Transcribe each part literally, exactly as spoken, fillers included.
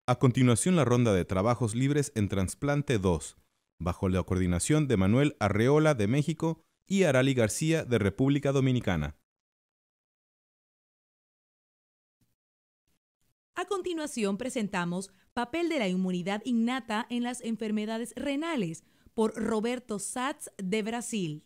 A continuación, la ronda de trabajos libres en trasplante dos, bajo la coordinación de Manuel Arreola de México y Arali García de República Dominicana. A continuación presentamos Papel de la inmunidad innata en las enfermedades renales por Roberto Satz de Brasil.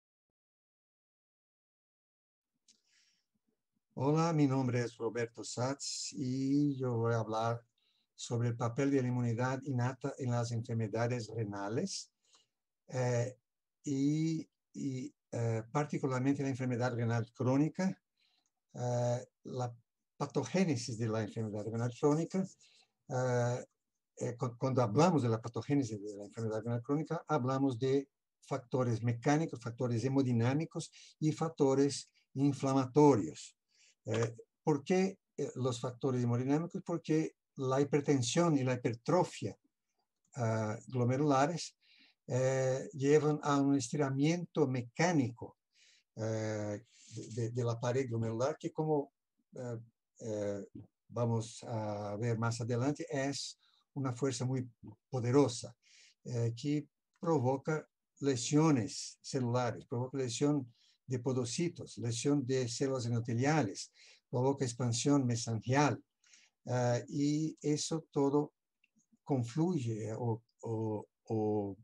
Hola, mi nombre es Roberto Satz y yo voy a hablar sobre el papel de la inmunidad innata en las enfermedades renales eh, y, y eh, particularmente en la enfermedad renal crónica. Eh, la patogénesis de la enfermedad renal crónica, eh, eh, cuando hablamos de la patogénesis de la enfermedad renal crónica, hablamos de factores mecánicos, factores hemodinámicos y factores inflamatorios. Eh, ¿Por qué eh, los factores hemodinámicos? Porque la hipertensión y la hipertrofia uh, glomerulares eh, llevan a un estiramiento mecánico uh, de, de la pared glomerular que, como uh, uh, vamos a ver más adelante, es una fuerza muy poderosa uh, que provoca lesiones celulares, provoca lesión de podocitos, lesión de células endoteliales, provoca expansión mesangial, uh, y eso todo confluye o, o, o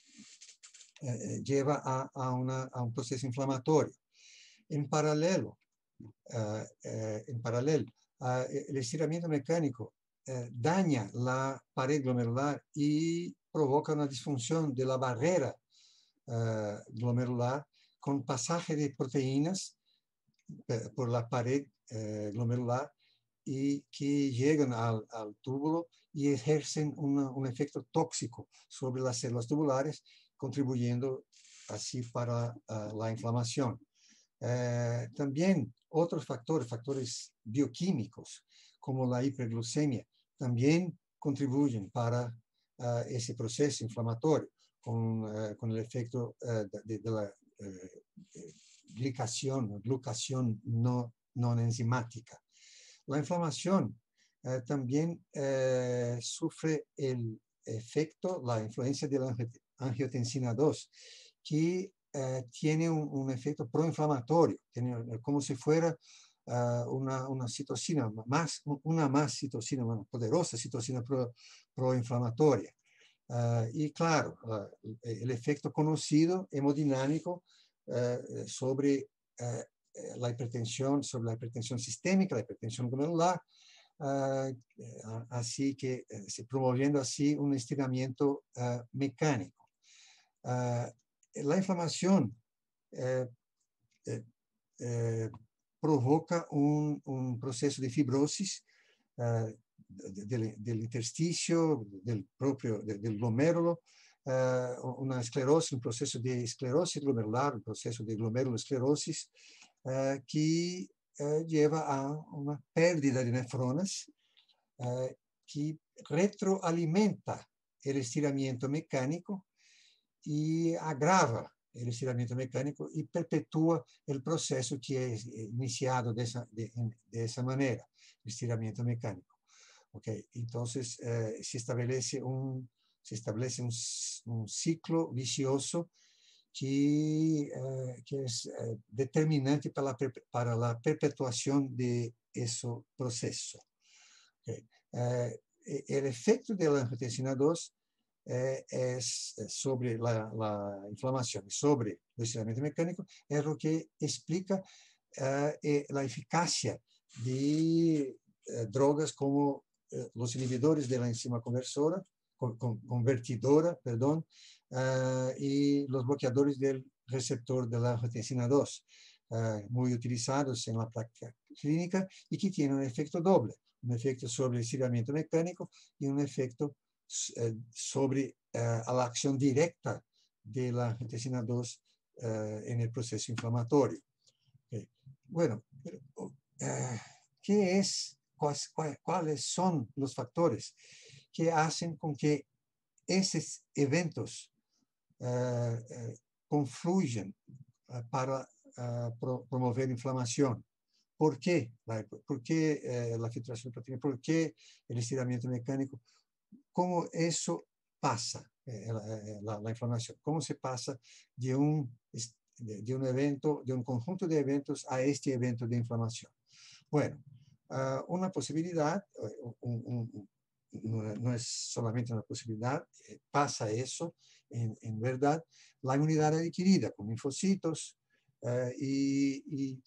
eh, lleva a, a, una, a un proceso inflamatorio. En paralelo, uh, eh, en paralelo, uh, el estiramiento mecánico uh, daña la pared glomerular y provoca una disfunción de la barrera uh, glomerular con pasaje de proteínas uh, por la pared uh, glomerular y que llegan al, al túbulo y ejercen una, un efecto tóxico sobre las células tubulares, contribuyendo así para uh, la inflamación. Uh, también otros factores, factores bioquímicos, como la hiperglucemia, también contribuyen para uh, ese proceso inflamatorio, con, uh, con el efecto uh, de, de la uh, glicación, glucación no, no enzimática. La inflamación eh, también eh, sufre el efecto, la influencia de la angiotensina dos, que eh, tiene un, un efecto proinflamatorio, tiene como si fuera uh, una, una citocina, más, una más citocina, una poderosa citocina pro, proinflamatoria. Uh, y claro, uh, el efecto conocido hemodinámico uh, sobre uh, la hipertensión, sobre la hipertensión sistémica, la hipertensión glomerular, uh, así que uh, promoviendo así un estiramiento uh, mecánico. Uh, la inflamación uh, uh, uh, provoca un, un proceso de fibrosis uh, del, del intersticio, del propio, del, del glomérulo, uh, una esclerosis, un proceso de esclerosis glomerular, un proceso de glomerulosclerosis, Uh, que uh, lleva a una pérdida de nefronas uh, que retroalimenta el estiramiento mecánico y agrava el estiramiento mecánico y perpetúa el proceso que es iniciado de esa, de, de esa manera, el estiramiento mecánico. Okay. Entonces, uh, se establece un, se establece un, un ciclo vicioso que, uh, que es uh, determinante para la, para la perpetuación de ese proceso. Okay. Uh, el efecto de la angiotensina dos uh, es sobre la, la inflamación y sobre el estiramiento mecánico, es lo que explica uh, la eficacia de uh, drogas como uh, los inhibidores de la enzima conversora, con, con, convertidora, perdón, Uh, y los bloqueadores del receptor de la angiotensina dos, uh, muy utilizados en la práctica clínica y que tienen un efecto doble, un efecto sobre el estiramiento mecánico y un efecto uh, sobre uh, la acción directa de la angiotensina dos uh, en el proceso inflamatorio. Okay. Bueno, pero, uh, ¿qué es, cuáles, cuáles son los factores que hacen con que esos eventos Uh, uh, confluyen uh, para uh, pro promover inflamación, ¿por qué la, por qué, eh, la filtración de proteína? ¿Por qué el estiramiento mecánico? ¿Cómo eso pasa, eh, la, la, la inflamación? ¿Cómo se pasa de un, de, de un evento, de un conjunto de eventos a este evento de inflamación? Bueno, uh, una posibilidad, un, un, no, no es solamente una posibilidad, eh, pasa eso, en, en verdad, la inmunidad adquirida con linfocitos uh, y, y,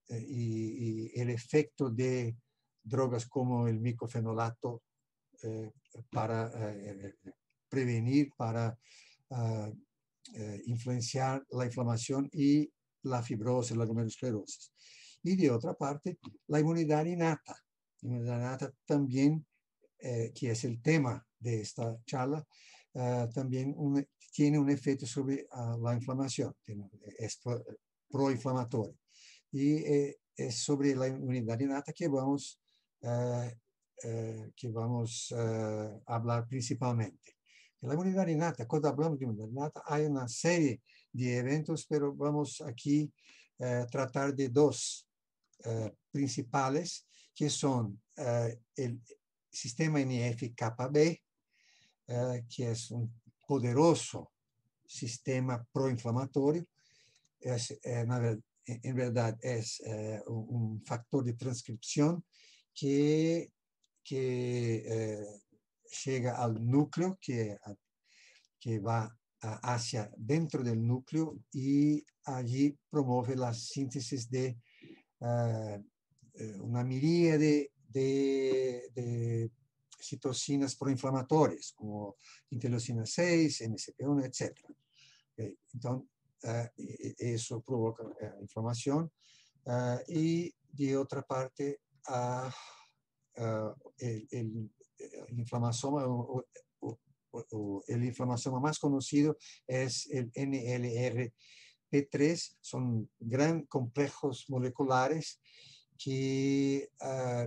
y, y el efecto de drogas como el micofenolato eh, para eh, prevenir, para uh, eh, influenciar la inflamación y la fibrosis, la glomerulosclerosis. Y de otra parte, la inmunidad innata. La inmunidad innata también, eh, que es el tema de esta charla, uh, también un, tiene un efecto sobre uh, la inflamación, tiene, es pro, proinflamatorio. Y eh, es sobre la inmunidad innata que vamos, uh, uh, que vamos uh, a hablar principalmente. La inmunidad innata, cuando hablamos de inmunidad innata, hay una serie de eventos, pero vamos aquí a uh, tratar de dos uh, principales, que son uh, el sistema N F kappa B, uh, que es un poderoso sistema proinflamatorio. Es, eh, en verdad es uh, un factor de transcripción que, que uh, llega al núcleo, que, que va hacia dentro del núcleo y allí promueve la síntesis de uh, una miríade de, de citocinas proinflamatorias, como interleucina seis, M C P uno, etcétera. Okay. Entonces, uh, eso provoca uh, inflamación. Uh, y de otra parte, uh, uh, el, el, el inflamasoma, o, o, o, el inflamasoma más conocido es el N L R P tres, son gran complejos moleculares que, uh,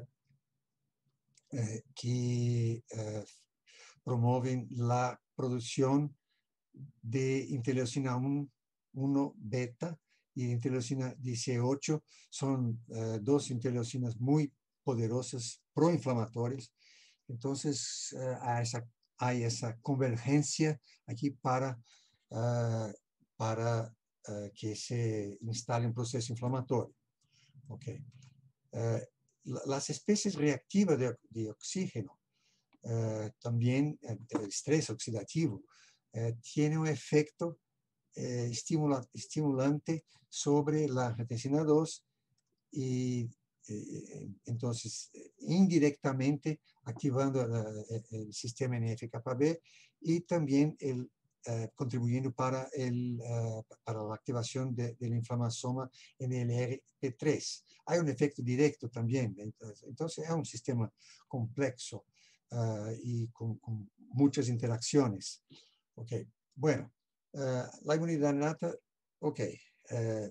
uh, que uh, promueven la producción de interleucina uno beta y interleucina dieciocho. Son uh, dos interleucinas muy poderosas, proinflamatorias. Entonces, uh, hay, esa, hay esa convergencia aquí para, uh, para uh, que se instale un proceso inflamatorio. Okay. Uh, las especies reactivas de, de oxígeno, uh, también uh, el estrés oxidativo, uh, tiene un efecto eh, estimula, estimulante sobre la angiotensina dos y eh, entonces indirectamente activando uh, el sistema N F kappa B y también el, uh, contribuyendo para, el, uh, para la activación de, del inflamasoma N L R P tres. Hay un efecto directo también, entonces, entonces es un sistema complejo uh, y con, con muchas interacciones. Okay. Bueno, uh, la inmunidad innata, ok, uh,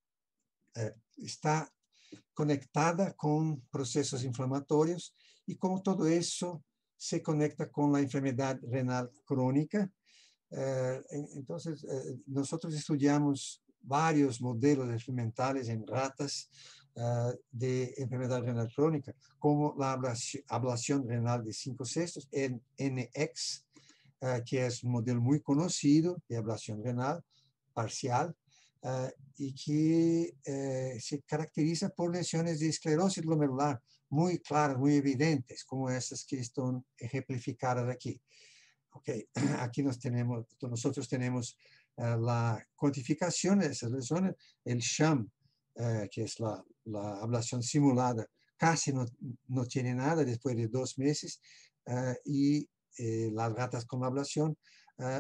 uh, está conectada con procesos inflamatorios y como todo eso se conecta con la enfermedad renal crónica. Uh, entonces, uh, nosotros estudiamos varios modelos experimentales en ratas uh, de enfermedad renal crónica, como la ablación, ablación renal de cinco sextos, en N X, uh, que es un modelo muy conocido de ablación renal parcial, Uh, y que uh, se caracteriza por lesiones de esclerosis glomerular muy claras, muy evidentes, como esas que están ejemplificadas aquí. Okay. Aquí nos tenemos, nosotros tenemos uh, la cuantificación de esas lesiones, el sham, uh, que es la, la ablación simulada, casi no, no tiene nada después de dos meses, uh, y eh, las ratas con ablación uh,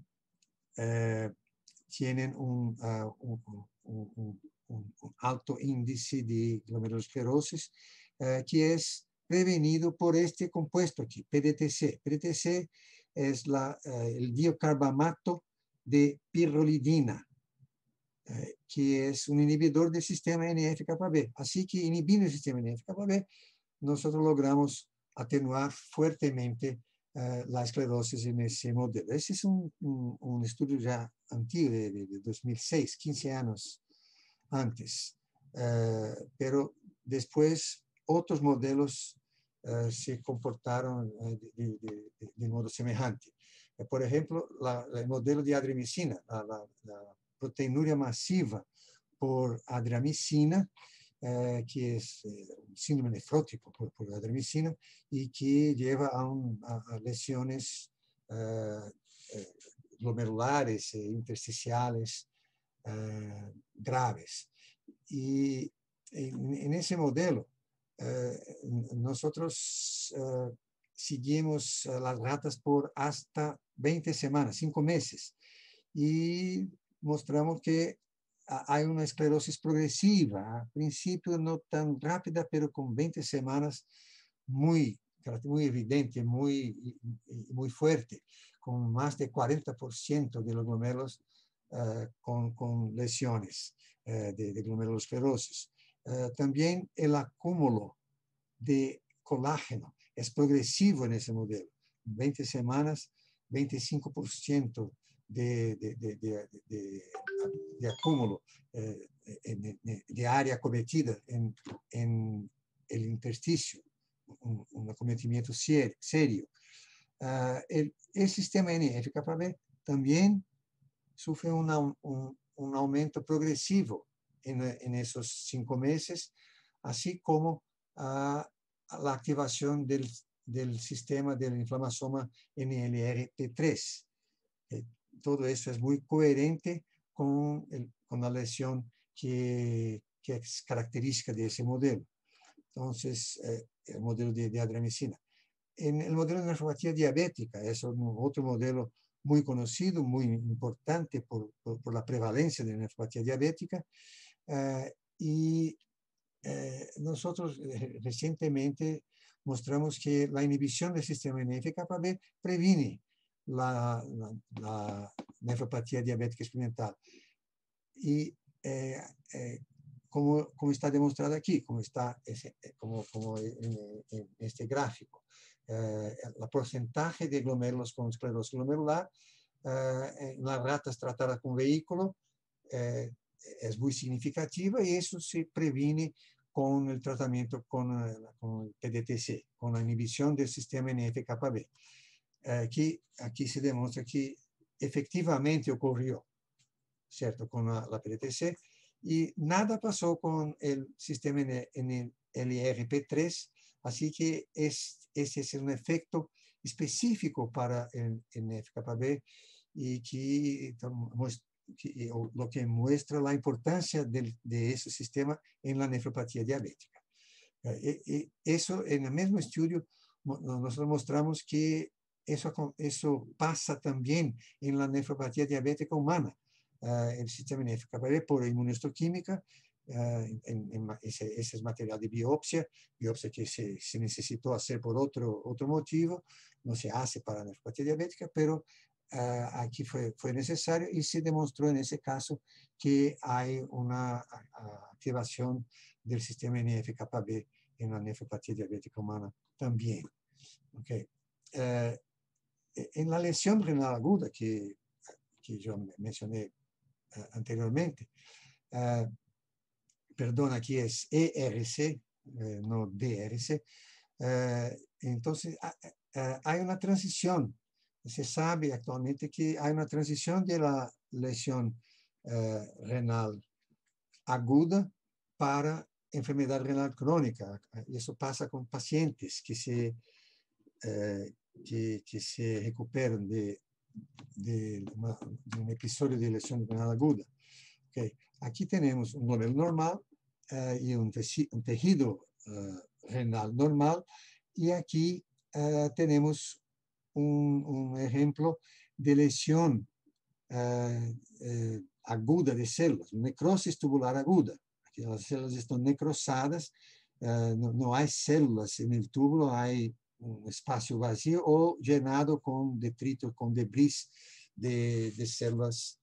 uh, tienen un, uh, un, un, un, un alto índice de glomerulosclerosis uh, que es prevenido por este compuesto aquí, P D T C. P D T C es la, uh, el diocarbamato de pirrolidina, uh, que es un inhibidor del sistema N F kappa B. Así que inhibiendo el sistema N F kappa B, nosotros logramos atenuar fuertemente Uh, la esclerosis en ese modelo. Ese es un, un, un estudio ya antiguo de, de, de dos mil seis, quince años antes, uh, pero después otros modelos uh, se comportaron uh, de, de, de, de modo semejante. Uh, por ejemplo, la, el modelo de adrimicina, la, la, la proteinuria masiva por adriamicina, eh, que es eh, un síndrome nefrótico por, por adriamicina y que lleva a, un, a, a lesiones eh, eh, glomerulares e intersticiales eh, graves. Y en, en ese modelo, eh, nosotros eh, seguimos las ratas por hasta veinte semanas, cinco meses, y mostramos que hay una esclerosis progresiva, a principio no tan rápida, pero con veinte semanas muy, muy evidente, muy, muy fuerte, con más de cuarenta por ciento de los glomérulos uh, con, con lesiones uh, de, de glomerulosclerosis. Uh, también el acúmulo de colágeno es progresivo en ese modelo. veinte semanas, veinticinco por ciento de, de, de, de, de, de acúmulo eh, de, de área acometida en, en el intersticio, un, un acometimiento ser, serio. Uh, el, el sistema N F kappa B también sufre una, un, un aumento progresivo en, en esos cinco meses, así como uh, la activación del, del sistema del inflamasoma N L R P tres. Eh, todo eso es muy coherente con, el, con la lesión que, que es característica de ese modelo. Entonces, eh, el modelo de, de adriamicina. En el modelo de nefropatía diabética, es un, otro modelo muy conocido, muy importante por, por, por la prevalencia de la nefropatía diabética. Eh, y eh, nosotros eh, recientemente mostramos que la inhibición del sistema N F kappa B previene la, la, la nefropatía diabética experimental. Y eh, eh, como, como está demostrado aquí, como está ese, como, como en, en este gráfico, eh, el porcentaje de glomérulos con esclerosis glomerular eh, en las ratas tratadas con vehículo eh, es muy significativa y eso se previene con el tratamiento con, con el P D T C, con la inhibición del sistema N F kappa B. Aquí, aquí se demuestra que efectivamente ocurrió, ¿cierto? Con la, la P D T C, y nada pasó con el sistema N L R P tres, así que es, ese es un efecto específico para el N F kappa B y que, que lo que muestra la importancia del, de ese sistema en la nefropatía diabética. Eh, eh, eso, en el mismo estudio, nosotros mostramos que eso, eso pasa también en la nefropatía diabética humana. Uh, el sistema N F kappa B por inmunohistoquímica, uh, en, en ese, ese es material de biopsia, biopsia que se, se necesitó hacer por otro, otro motivo, no se hace para la nefropatía diabética, pero uh, aquí fue, fue necesario y se demostró en ese caso que hay una uh, activación del sistema N F kappa B en la nefropatía diabética humana también. Okay. Uh, en la lesión renal aguda que, que yo mencioné uh, anteriormente, uh, perdón, aquí es E R C, uh, no D R C, uh, entonces uh, uh, hay una transición. Se sabe actualmente que hay una transición de la lesión uh, renal aguda para enfermedad renal crónica. Eso pasa con pacientes que se, eh, que, que se recuperan de, de, una, de un episodio de lesión renal aguda. Okay. Aquí tenemos un glomérulo normal uh, y un, un tejido uh, renal normal, y aquí uh, tenemos un, un ejemplo de lesión uh, uh, aguda de células, necrosis tubular aguda. Aquí las células están necrosadas, uh, no, no hay células en el túbulo, hay un espacio vacío o llenado con detrito, con debris de, de células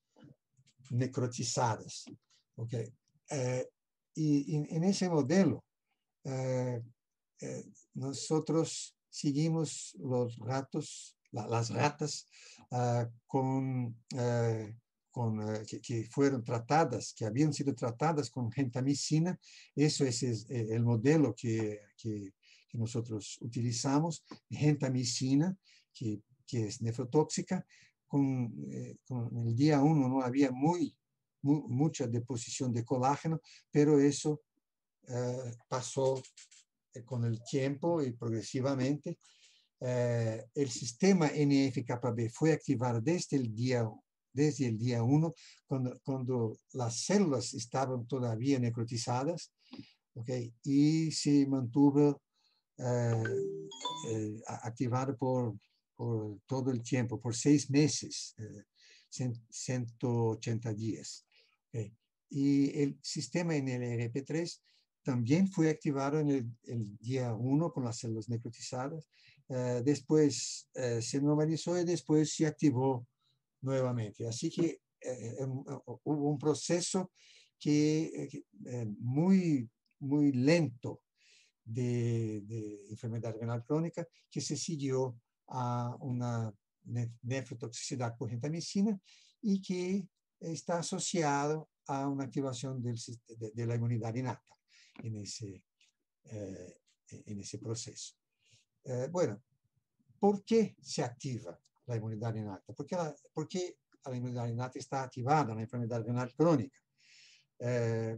necrotizadas. Okay. Uh, y, y en ese modelo, uh, uh, nosotros seguimos los ratos, la, las ratas, uh, con, uh, con, uh, que, que fueron tratadas, que habían sido tratadas con gentamicina. Eso es, es el modelo que, que, que nosotros utilizamos, gentamicina, que, que es nefrotóxica. Con, eh, con el día uno no había muy, muy, mucha deposición de colágeno, pero eso eh, pasó eh, con el tiempo y progresivamente. Eh, el sistema N F kappa B fue activado desde el día desde el día uno, cuando, cuando las células estaban todavía necrotizadas, ¿okay? Y se mantuvo eh, eh, activado por, por todo el tiempo, por seis meses, eh, ciento ochenta días. ¿Okay? Y el sistema N L R P tres también fue activado en el, el día uno con las células necrotizadas. Uh, después uh, se normalizó y después se activó nuevamente. Así que uh, um, uh, hubo un proceso que, uh, muy, muy lento de, de enfermedad renal crónica que se siguió a una nefrotoxicidad por gentamicina y que está asociado a una activación del, de, de la inmunidad innata en ese, uh, en ese proceso. Eh, bueno, ¿por qué se activa la inmunidad innata? ¿Por qué la, por qué la inmunidad innata está activada en la enfermedad renal crónica? Eh,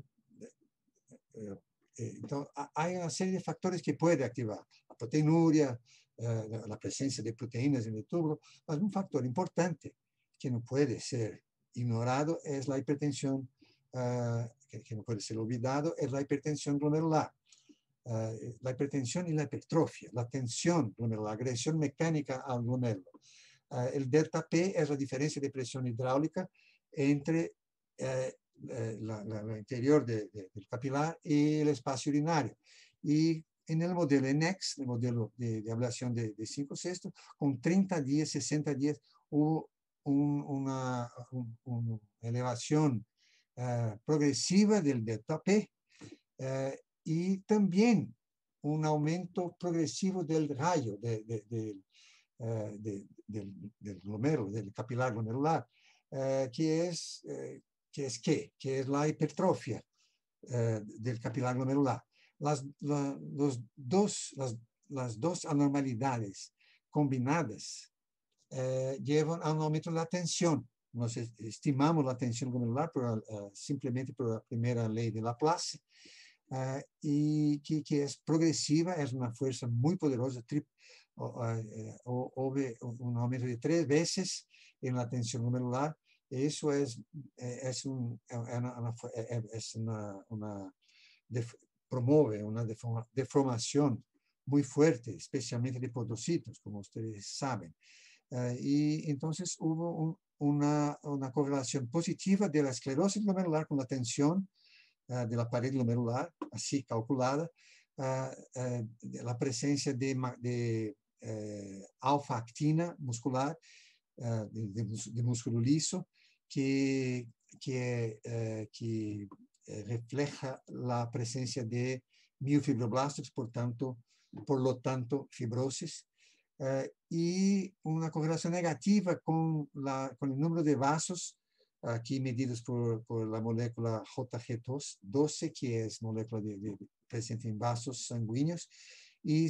eh, entonces, hay una serie de factores que puede activar. La proteinuria, eh, la presencia de proteínas en el túbulo, pero un factor importante que no puede ser ignorado es la hipertensión, uh, que, que no puede ser olvidado, es la hipertensión glomerular. Uh, la hipertensión y la hipertrofia, la tensión glomerular, la agresión mecánica al glomérulo. Uh, el delta P es la diferencia de presión hidráulica entre uh, la, la, la interior de, de, del capilar y el espacio urinario. Y en el modelo N E X, el modelo de, de ablación de, de cinco sextos, con treinta días, sesenta días, hubo un, una, un, una elevación uh, progresiva del delta P. Uh, y también un aumento progresivo del rayo de, de, de, uh, de, del, del glomérulo, del capilar glomerular, uh, que es, uh, que es ¿qué? Que es la hipertrofia uh, del capilar glomerular. Las, la, los dos, las, las dos anormalidades combinadas uh, llevan a un aumento de la tensión. Nos estimamos la tensión glomerular por, uh, simplemente por la primera ley de Laplace. Uh, y que, que es progresiva, es una fuerza muy poderosa, trip, uh, uh, uh, un aumento de tres veces en la tensión glomerular. Eso es, es, un, una, una, es una, una def, promueve una deforma, deformación muy fuerte, especialmente de podocitos, como ustedes saben. Uh, y entonces hubo un, una, una correlación positiva de la esclerosis glomerular con la tensión Uh, de la pared glomerular, así calculada, uh, uh, la presencia de, de uh, alfa-actina muscular, uh, de, de, de músculo liso, que, que, uh, que refleja la presencia de miofibroblastos, por, tanto, por lo tanto, fibrosis, uh, y una correlación negativa con, la, con el número de vasos aquí medidos por, por la molécula J G doce, que es molécula de, de, presente en vasos sanguíneos, y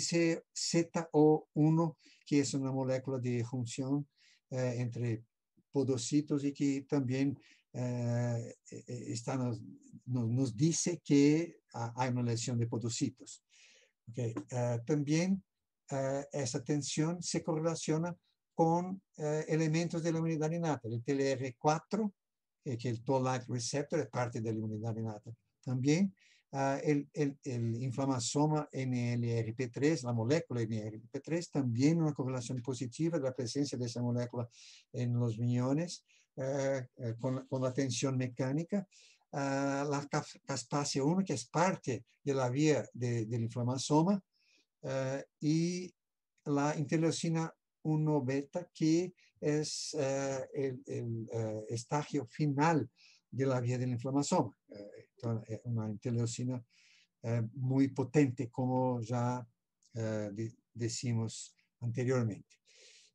Z O uno, que es una molécula de junción eh, entre podocitos y que también eh, está nos, nos, nos dice que hay una lesión de podocitos. Okay. Uh, también uh, esa tensión se correlaciona con uh, elementos de la inmunidad innata, el T L R cuatro, eh, que el Toll-like receptor es parte de la inmunidad innata. También uh, el, el, el inflamasoma N L R P tres, la molécula N L R P tres, también una correlación positiva de la presencia de esa molécula en los riñones uh, uh, con, con la tensión mecánica. Uh, la caspase uno, que es parte de la vía de, del inflamasoma, uh, y la interleucina uno beta, que es uh, el, el uh, estagio final de la vía del inflamasoma. Uh, una interleucina uh, muy potente, como ya uh, de, decimos anteriormente.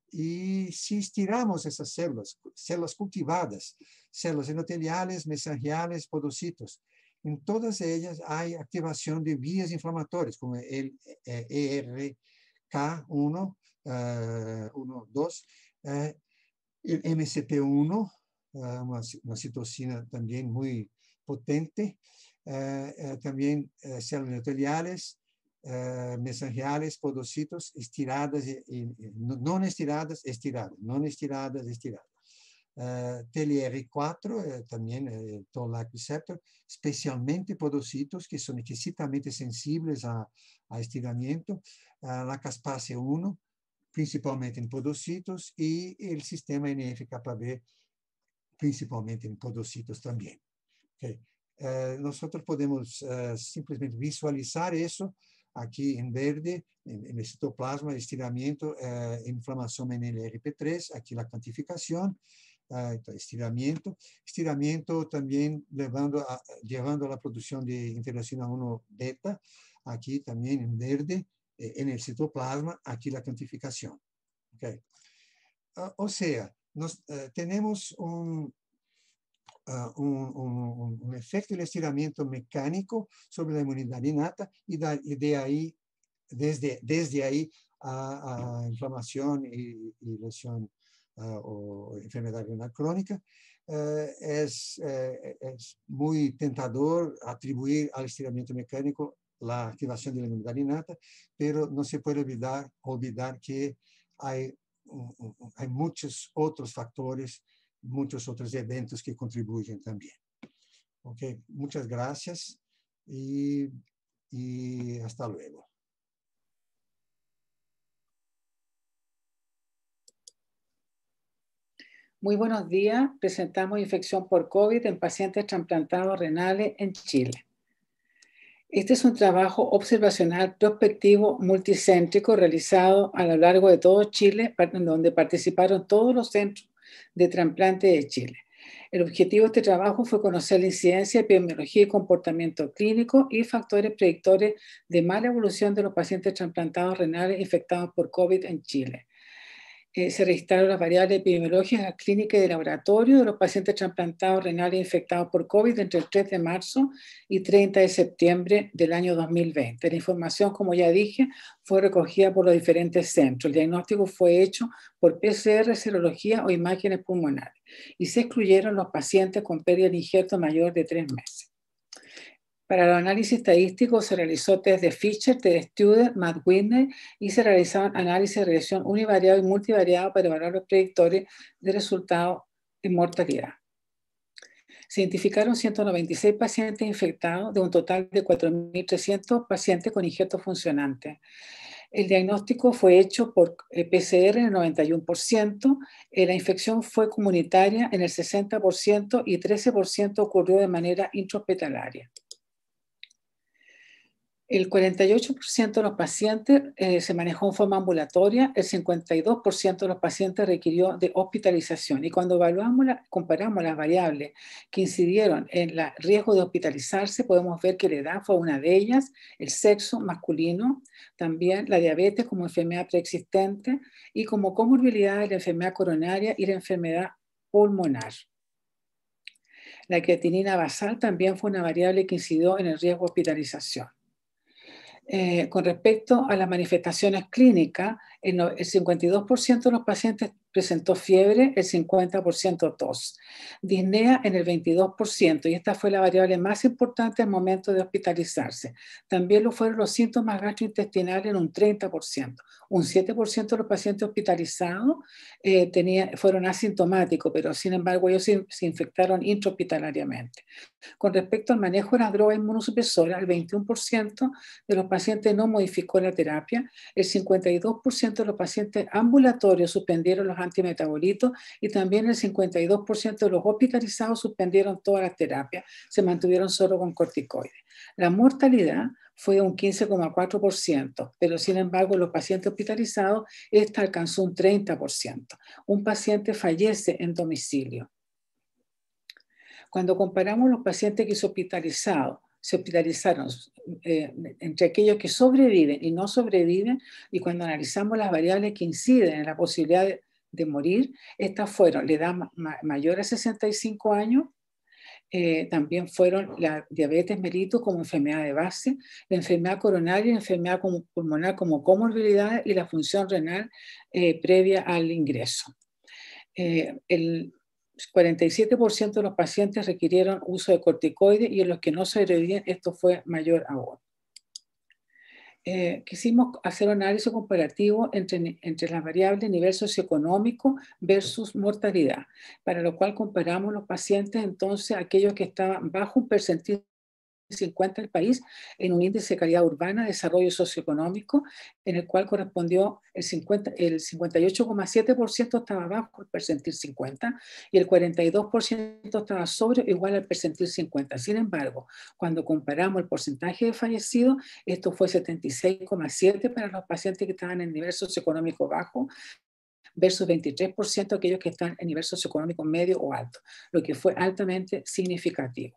Y si estiramos esas células, células cultivadas, células endoteliales, mesangiales, podocitos, en todas ellas hay activación de vías inflamatorias, como el E R K uno, uno, dos, el M C P uno, una, una citocina también muy potente, eh, eh, también eh, células endoteliales, eh, mesangiales, podocitos, estiradas y, y, y no estiradas, estiradas, no estiradas, estiradas. Uh, T L R cuatro, eh, también eh, Toll-like receptor, especialmente podocitos que son exquisitamente sensibles a, a estiramiento, uh, la caspase uno, principalmente en podocitos, y el sistema N F kappa B, principalmente en podocitos también. Okay. Uh, nosotros podemos uh, simplemente visualizar eso aquí en verde, en, en el citoplasma, estiramiento, uh, inflamación en el R P tres, aquí la cuantificación. Ah, então, estiramiento. Estiramiento también llevando a, llevando a la producción de interleucina uno beta, aquí también en verde, eh, en el citoplasma, aquí la cuantificación. Okay. Uh, o sea, nos, uh, tenemos un, uh, un, un, un efecto del estiramiento mecánico sobre la inmunidad innata y, da, y de ahí, desde, desde ahí a, a inflamación y, y lesión Uh, o enfermedad renal crónica, uh, es, uh, es muy tentador atribuir al estiramiento mecánico la activación de la inmunidad innata, pero no se puede olvidar, olvidar que hay, um, um, hay muchos otros factores, muchos otros eventos que contribuyen también. Okay. Muchas gracias y, y hasta luego. Muy buenos días. Presentamos infección por COVID en pacientes trasplantados renales en Chile. Este es un trabajo observacional prospectivo multicéntrico realizado a lo largo de todo Chile, en donde participaron todos los centros de trasplante de Chile. El objetivo de este trabajo fue conocer la incidencia, epidemiología y comportamiento clínico y factores predictores de mala evolución de los pacientes trasplantados renales infectados por COVID en Chile. Eh, se registraron las variables epidemiológicas, clínicas y de laboratorio de los pacientes trasplantados renales infectados por COVID entre el tres de marzo y treinta de septiembre del año dos mil veinte. La información, como ya dije, fue recogida por los diferentes centros. El diagnóstico fue hecho por P C R, serología o imágenes pulmonares y se excluyeron los pacientes con pérdida de injerto mayor de tres meses. Para el análisis estadístico se realizó test de Fisher, test de Studer, Matt-Whitney y se realizaron análisis de regresión univariado y multivariado para evaluar los predictores de resultados en mortalidad. Se identificaron ciento noventa y seis pacientes infectados de un total de cuatro mil trescientos pacientes con injertos funcionantes. El diagnóstico fue hecho por P C R en el noventa y uno por ciento, la infección fue comunitaria en el sesenta por ciento y trece por ciento ocurrió de manera intrahospitalaria. El cuarenta y ocho por ciento de los pacientes eh, se manejó en forma ambulatoria, el cincuenta y dos por ciento de los pacientes requirió de hospitalización. Y cuando evaluamos la, comparamos las variables que incidieron en el riesgo de hospitalizarse, podemos ver que la edad fue una de ellas, el sexo masculino, también la diabetes como enfermedad preexistente y como comorbilidad de la enfermedad coronaria y la enfermedad pulmonar. La creatinina basal también fue una variable que incidió en el riesgo de hospitalización. Eh, con respecto a las manifestaciones clínicas, el, el cincuenta y dos por ciento de los pacientes presentó fiebre, el cincuenta por ciento tos, disnea en el veintidós por ciento, y esta fue la variable más importante al momento de hospitalizarse. También lo fueron los síntomas gastrointestinales en un treinta por ciento. Un siete por ciento de los pacientes hospitalizados eh, tenía, fueron asintomáticos, pero sin embargo ellos se, se infectaron intrahospitalariamente. Con respecto al manejo de las drogas inmunosupresoras, el veintiuno por ciento de los pacientes no modificó la terapia, el cincuenta y dos por ciento de los pacientes ambulatorios suspendieron los antimetabolitos y también el cincuenta y dos por ciento de los hospitalizados suspendieron todas las terapias, se mantuvieron solo con corticoides. La mortalidad fue de un quince coma cuatro por ciento, pero sin embargo los pacientes hospitalizados, esta alcanzó un treinta por ciento. Un paciente fallece en domicilio. Cuando comparamos los pacientes que son hospitalizados se hospitalizaron eh, entre aquellos que sobreviven y no sobreviven, y cuando analizamos las variables que inciden en la posibilidad de, de morir, estas fueron la edad ma mayor a sesenta y cinco años, eh, también fueron la diabetes mellitus como enfermedad de base, la enfermedad coronaria y la enfermedad como, pulmonar como comorbilidad y la función renal eh, previa al ingreso. Eh, el cuarenta y siete por ciento de los pacientes requirieron uso de corticoides y en los que no sobrevivían esto fue mayor aún. Eh, quisimos hacer un análisis comparativo entre, entre las variables nivel socioeconómico versus mortalidad, para lo cual comparamos los pacientes, entonces, aquellos que estaban bajo un percentil cincuenta del país en un índice de calidad urbana, desarrollo socioeconómico, en el cual correspondió el, cincuenta, el cincuenta y ocho coma siete por ciento estaba bajo el percentil cincuenta y el cuarenta y dos por ciento estaba sobre o igual al percentil cincuenta. Sin embargo, cuando comparamos el porcentaje de fallecidos, esto fue setenta y seis coma siete por ciento para los pacientes que estaban en nivel socioeconómico bajo versus veintitrés por ciento aquellos que están en nivel socioeconómico medio o alto, lo que fue altamente significativo.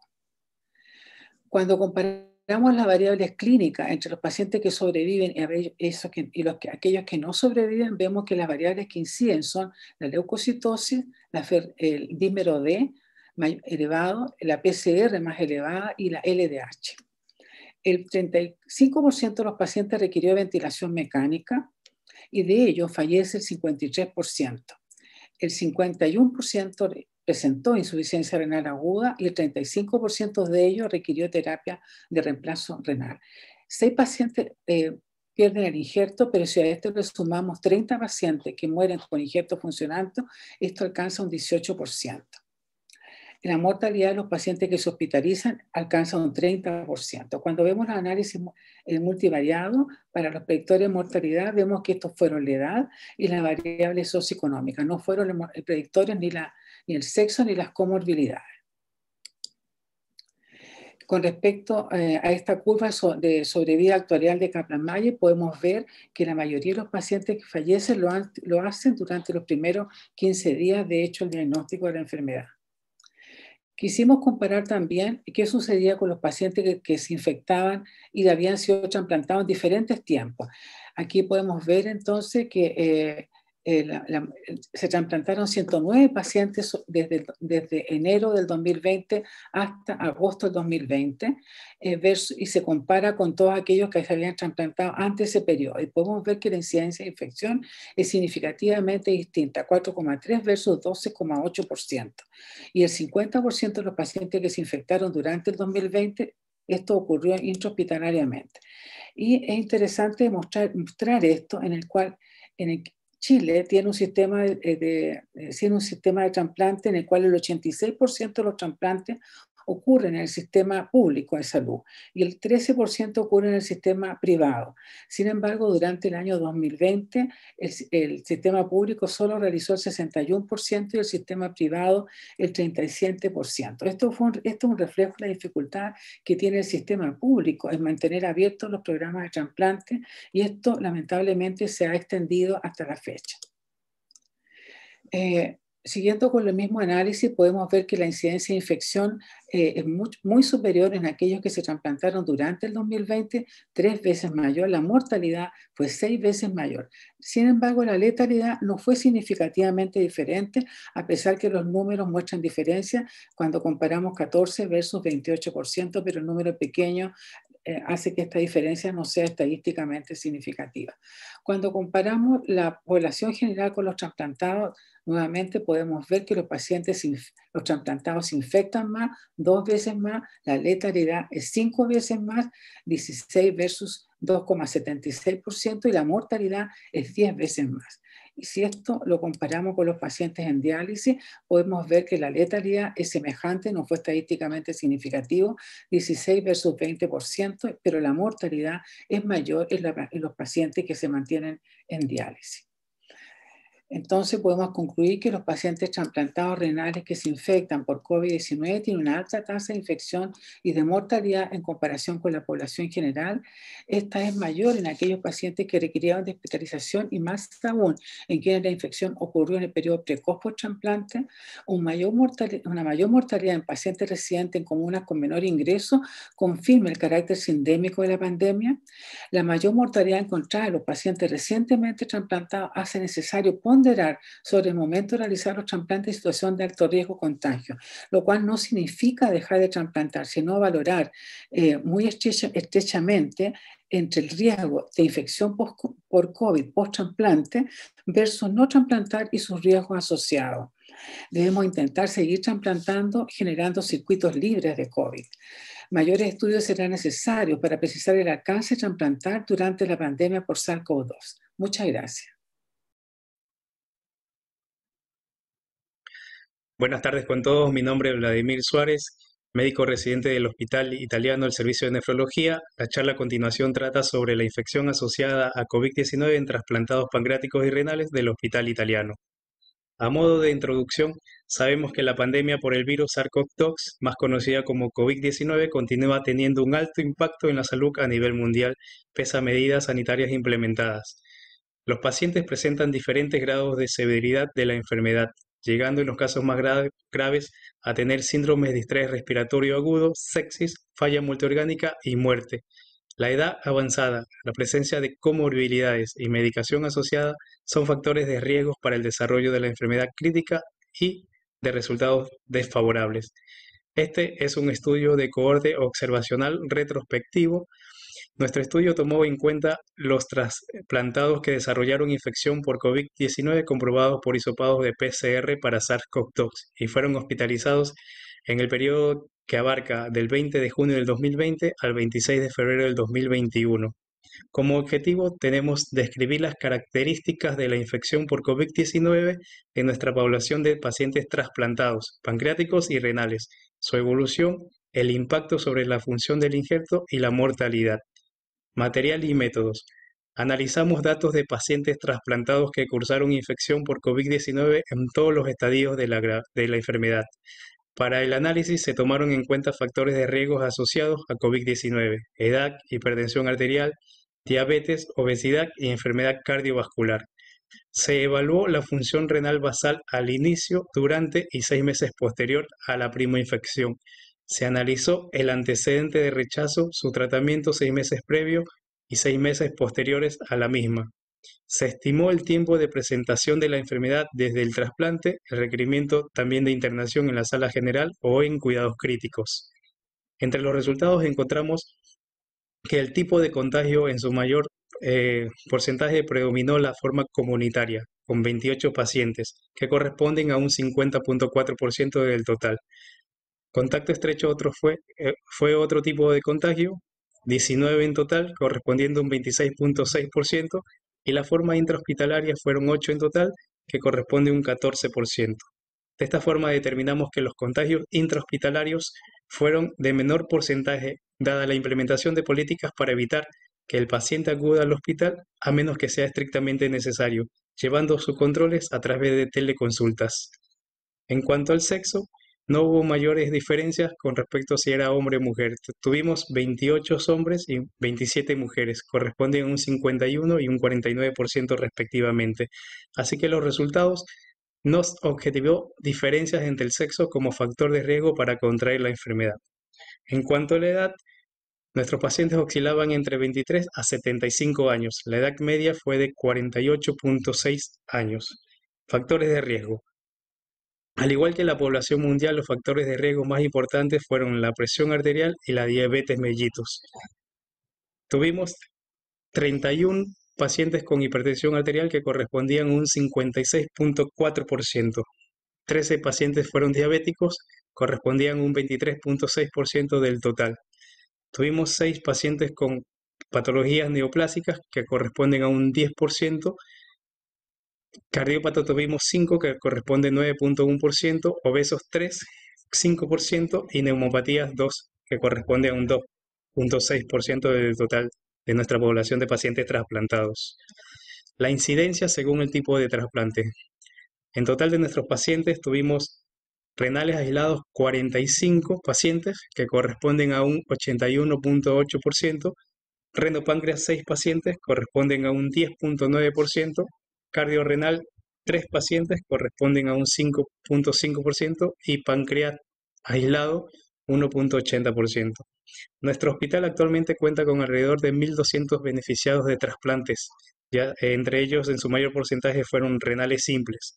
Cuando comparamos las variables clínicas entre los pacientes que sobreviven y, esos que, y los que, aquellos que no sobreviven, vemos que las variables que inciden son la leucocitosis, la fer, el dímero D elevado, la P C R más elevada y la L D H. El treinta y cinco por ciento de los pacientes requirió ventilación mecánica y de ellos fallece el cincuenta y tres por ciento. El cincuenta y uno por ciento presentó insuficiencia renal aguda y el treinta y cinco por ciento de ellos requirió terapia de reemplazo renal. Seis pacientes eh, pierden el injerto, pero si a esto le sumamos treinta pacientes que mueren con injerto funcionando, esto alcanza un dieciocho por ciento. La mortalidad de los pacientes que se hospitalizan alcanza un treinta por ciento. Cuando vemos los análisis multivariados para los predictores de mortalidad, vemos que estos fueron la edad y la variable socioeconómica. No fueron los predictores ni, la, ni el sexo ni las comorbilidades. Con respecto eh, a esta curva de sobrevida actuarial de Kaplan-Meier, podemos ver que la mayoría de los pacientes que fallecen lo, han, lo hacen durante los primeros quince días de hecho el diagnóstico de la enfermedad. Quisimos comparar también qué sucedía con los pacientes que, que se infectaban y habían sido trasplantados en diferentes tiempos. Aquí podemos ver entonces que eh, eh, la, la, se trasplantaron ciento nueve pacientes desde, desde enero del dos mil veinte hasta agosto del dos mil veinte eh, versus, y se compara con todos aquellos que se habían trasplantado antes de ese periodo. Y podemos ver que la incidencia de infección es significativamente distinta, cuatro coma tres versus doce coma ocho por ciento. Y el cincuenta por ciento de los pacientes que se infectaron durante el dos mil veinte, esto ocurrió intrahospitalariamente. Y es interesante mostrar, mostrar esto en el cual en el Chile tiene un sistema de, de, de, tiene un sistema de trasplante en el cual el ochenta y seis por ciento de los trasplantes ocurren en el sistema público de salud y el trece por ciento ocurre en el sistema privado. Sin embargo, durante el año dos mil veinte, el, el sistema público solo realizó el sesenta y uno por ciento y el sistema privado el treinta y siete por ciento. Esto, fue un, esto es un reflejo de la dificultad que tiene el sistema público en mantener abiertos los programas de trasplante y esto lamentablemente se ha extendido hasta la fecha. Eh, Siguiendo con el mismo análisis, podemos ver que la incidencia de infección eh, es muy, muy superior en aquellos que se trasplantaron durante el dos mil veinte, tres veces mayor. La mortalidad fue seis veces mayor. Sin embargo, la letalidad no fue significativamente diferente, a pesar que los números muestran diferencia cuando comparamos catorce versus veintiocho por ciento, pero el número pequeño eh, hace que esta diferencia no sea estadísticamente significativa. Cuando comparamos la población general con los trasplantados, nuevamente podemos ver que los pacientes, los trasplantados se infectan más, dos veces más, la letalidad es cinco veces más, dieciséis versus dos coma setenta y seis por ciento y la mortalidad es diez veces más. Y si esto lo comparamos con los pacientes en diálisis, podemos ver que la letalidad es semejante, no fue estadísticamente significativo, dieciséis versus veinte por ciento, pero la mortalidad es mayor en, la, en los pacientes que se mantienen en diálisis. Entonces podemos concluir que los pacientes trasplantados renales que se infectan por COVID diecinueve tienen una alta tasa de infección y de mortalidad en comparación con la población general. Esta es mayor en aquellos pacientes que requirieron de hospitalización y más aún en quienes la infección ocurrió en el periodo precoz post-trasplante. Un mayor mortalidad, una mayor mortalidad en pacientes residentes en comunas con menor ingreso confirma el carácter sindémico de la pandemia. La mayor mortalidad encontrada en los pacientes recientemente trasplantados hace necesario ponderar sobre el momento de realizar los trasplantes en situación de alto riesgo contagio, lo cual no significa dejar de trasplantar, sino valorar eh, muy estrecha, estrechamente entre el riesgo de infección post, por COVID post-trasplante versus no trasplantar y sus riesgos asociados. Debemos intentar seguir trasplantando, generando circuitos libres de COVID. Mayores estudios serán necesarios para precisar el alcance de trasplantar durante la pandemia por SARS CoV dos. Muchas gracias. Buenas tardes con todos, mi nombre es Vladimir Suárez, médico residente del Hospital Italiano del Servicio de Nefrología. La charla a continuación trata sobre la infección asociada a COVID diecinueve en trasplantados pancreáticos y renales del Hospital Italiano. A modo de introducción, sabemos que la pandemia por el virus SARS CoV dos, más conocida como COVID diecinueve, continúa teniendo un alto impacto en la salud a nivel mundial, pese a medidas sanitarias implementadas. Los pacientes presentan diferentes grados de severidad de la enfermedad, llegando en los casos más gra graves a tener síndromes de estrés respiratorio agudo, sepsis, falla multiorgánica y muerte. La edad avanzada, la presencia de comorbilidades y medicación asociada son factores de riesgo para el desarrollo de la enfermedad crítica y de resultados desfavorables. Este es un estudio de cohorte observacional retrospectivo. Nuestro estudio tomó en cuenta los trasplantados que desarrollaron infección por COVID diecinueve comprobados por hisopados de P C R para SARS CoV dos y fueron hospitalizados en el periodo que abarca del veinte de junio del dos mil veinte al veintiséis de febrero del dos mil veintiuno. Como objetivo tenemos describir las características de la infección por COVID diecinueve en nuestra población de pacientes trasplantados, pancreáticos y renales, su evolución, el impacto sobre la función del injerto y la mortalidad. Material y métodos. Analizamos datos de pacientes trasplantados que cursaron infección por COVID diecinueve en todos los estadios de la, de la enfermedad. Para el análisis se tomaron en cuenta factores de riesgo asociados a COVID diecinueve, edad, hipertensión arterial, diabetes, obesidad y enfermedad cardiovascular. Se evaluó la función renal basal al inicio, durante y seis meses posterior a la primoinfección. Se analizó el antecedente de rechazo, su tratamiento seis meses previo y seis meses posteriores a la misma. Se estimó el tiempo de presentación de la enfermedad desde el trasplante, el requerimiento también de internación en la sala general o en cuidados críticos. Entre los resultados encontramos que el tipo de contagio en su mayor eh, porcentaje predominó la forma comunitaria, con veintiocho pacientes, que corresponden a un cincuenta punto cuatro por ciento del total. Contacto estrecho otro fue, eh, fue otro tipo de contagio, diecinueve en total, correspondiendo a un veintiséis punto seis por ciento, y la forma intrahospitalaria fueron ocho en total, que corresponde a un catorce por ciento. De esta forma determinamos que los contagios intrahospitalarios fueron de menor porcentaje, dada la implementación de políticas para evitar que el paciente acuda al hospital a menos que sea estrictamente necesario, llevando sus controles a través de teleconsultas. En cuanto al sexo, no hubo mayores diferencias con respecto a si era hombre o mujer. Tuvimos veintiocho hombres y veintisiete mujeres, corresponden a un cincuenta y uno y un cuarenta y nueve por ciento respectivamente. Así que los resultados nos objetivó diferencias entre el sexo como factor de riesgo para contraer la enfermedad. En cuanto a la edad, nuestros pacientes oscilaban entre veintitrés a setenta y cinco años. La edad media fue de cuarenta y ocho punto seis años. Factores de riesgo. Al igual que la población mundial, los factores de riesgo más importantes fueron la presión arterial y la diabetes mellitus. Tuvimos treinta y uno pacientes con hipertensión arterial que correspondían a un cincuenta y seis punto cuatro por ciento. trece pacientes fueron diabéticos, correspondían a un veintitrés punto seis por ciento del total. Tuvimos seis pacientes con patologías neoplásicas que corresponden a un diez por ciento. Cardiópatas tuvimos cinco que corresponde a nueve punto uno por ciento, obesos tres, cinco por ciento y neumopatías dos que corresponde a un dos punto seis por ciento del total de nuestra población de pacientes trasplantados. La incidencia según el tipo de trasplante. En total de nuestros pacientes tuvimos renales aislados cuarenta y cinco pacientes, que corresponden a un ochenta y uno punto ocho por ciento, renopáncreas seis pacientes, corresponden a un diez punto nueve por ciento, cardiorrenal tres pacientes, corresponden a un cinco punto cinco por ciento y páncreas aislado uno punto ochenta por ciento. Nuestro hospital actualmente cuenta con alrededor de mil doscientos beneficiados de trasplantes, ya, entre ellos en su mayor porcentaje fueron renales simples.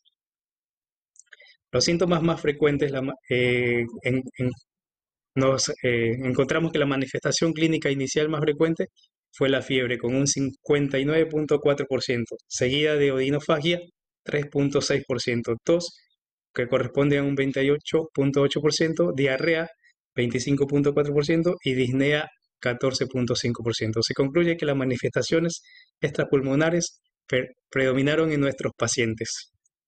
Los síntomas más frecuentes, la, eh, en, en, nos eh, encontramos que la manifestación clínica inicial más frecuente fue la fiebre, con un cincuenta y nueve punto cuatro por ciento, seguida de odinofagia, tres punto seis por ciento, tos, que corresponde a un veintiocho punto ocho por ciento, diarrea, veinticinco punto cuatro por ciento y disnea, catorce punto cinco por ciento. Se concluye que las manifestaciones extrapulmonares predominaron en nuestros pacientes.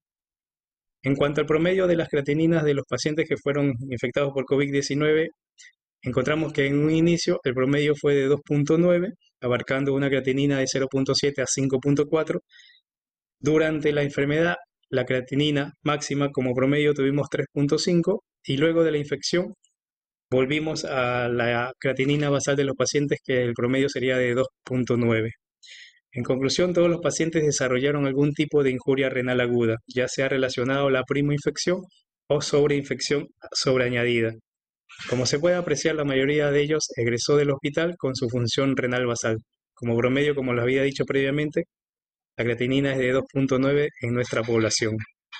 En cuanto al promedio de las creatininas de los pacientes que fueron infectados por COVID diecinueve, encontramos que en un inicio el promedio fue de dos punto nueve, abarcando una creatinina de cero punto siete a cinco punto cuatro. Durante la enfermedad, la creatinina máxima como promedio tuvimos tres punto cinco y luego de la infección volvimos a la creatinina basal de los pacientes, que el promedio sería de dos punto nueve. En conclusión, todos los pacientes desarrollaron algún tipo de injuria renal aguda, ya sea relacionado a la primoinfección o sobreinfección sobreañadida. Como se puede apreciar, la mayoría de ellos egresó del hospital con su función renal basal. Como promedio, como les había dicho previamente, la creatinina es de dos punto nueve en nuestra población.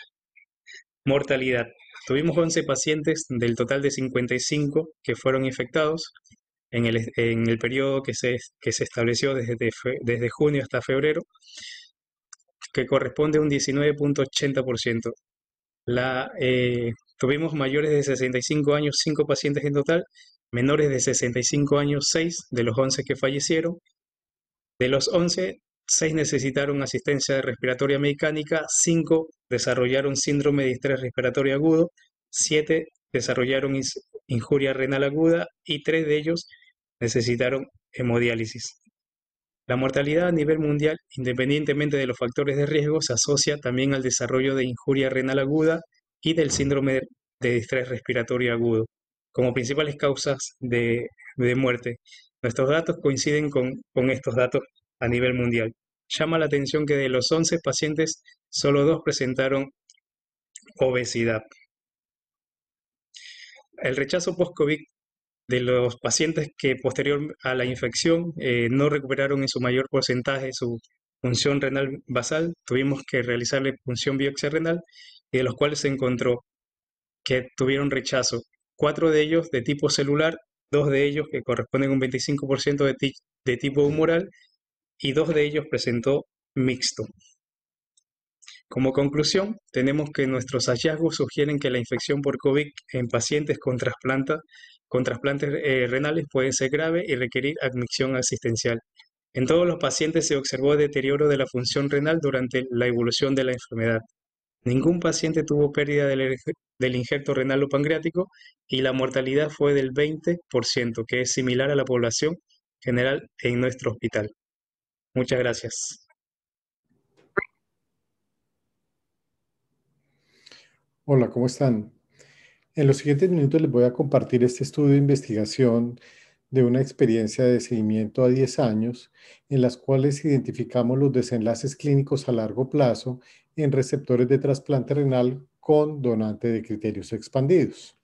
Mortalidad. Tuvimos once pacientes del total de cincuenta y cinco que fueron infectados en el, en el periodo que se, que se estableció desde, desde junio hasta febrero, que corresponde a un diecinueve punto ochenta por ciento. La, eh, tuvimos mayores de sesenta y cinco años, cinco pacientes en total, menores de sesenta y cinco años, seis de los once que fallecieron. De los once, seis necesitaron asistencia respiratoria mecánica, cinco desarrollaron síndrome de distrés respiratorio agudo, siete desarrollaron injuria renal aguda y tres de ellos necesitaron hemodiálisis. La mortalidad a nivel mundial, independientemente de los factores de riesgo, se asocia también al desarrollo de injuria renal aguda y del síndrome de distrés respiratorio agudo como principales causas de, de muerte. Nuestros datos coinciden con, con estos datos a nivel mundial. Llama la atención que de los once pacientes, solo dos presentaron obesidad. El rechazo post-COVID de los pacientes que posterior a la infección eh, no recuperaron en su mayor porcentaje su función renal basal, tuvimos que realizarle función biopsia renal y de los cuales se encontró que tuvieron rechazo. Cuatro de ellos de tipo celular, dos de ellos que corresponden a un veinticinco por ciento de, de tipo humoral y dos de ellos presentó mixto. Como conclusión, tenemos que nuestros hallazgos sugieren que la infección por COVID en pacientes con, trasplanta, con trasplantes eh, renales puede ser grave y requerir admisión asistencial. En todos los pacientes se observó deterioro de la función renal durante la evolución de la enfermedad. Ningún paciente tuvo pérdida del, del injerto renal o pancreático y la mortalidad fue del veinte por ciento, que es similar a la población general en nuestro hospital. Muchas gracias. Hola, ¿cómo están? En los siguientes minutos les voy a compartir este estudio de investigación de una experiencia de seguimiento a diez años, en las cuales identificamos los desenlaces clínicos a largo plazo en receptores de trasplante renal con donante de criterios expandidos.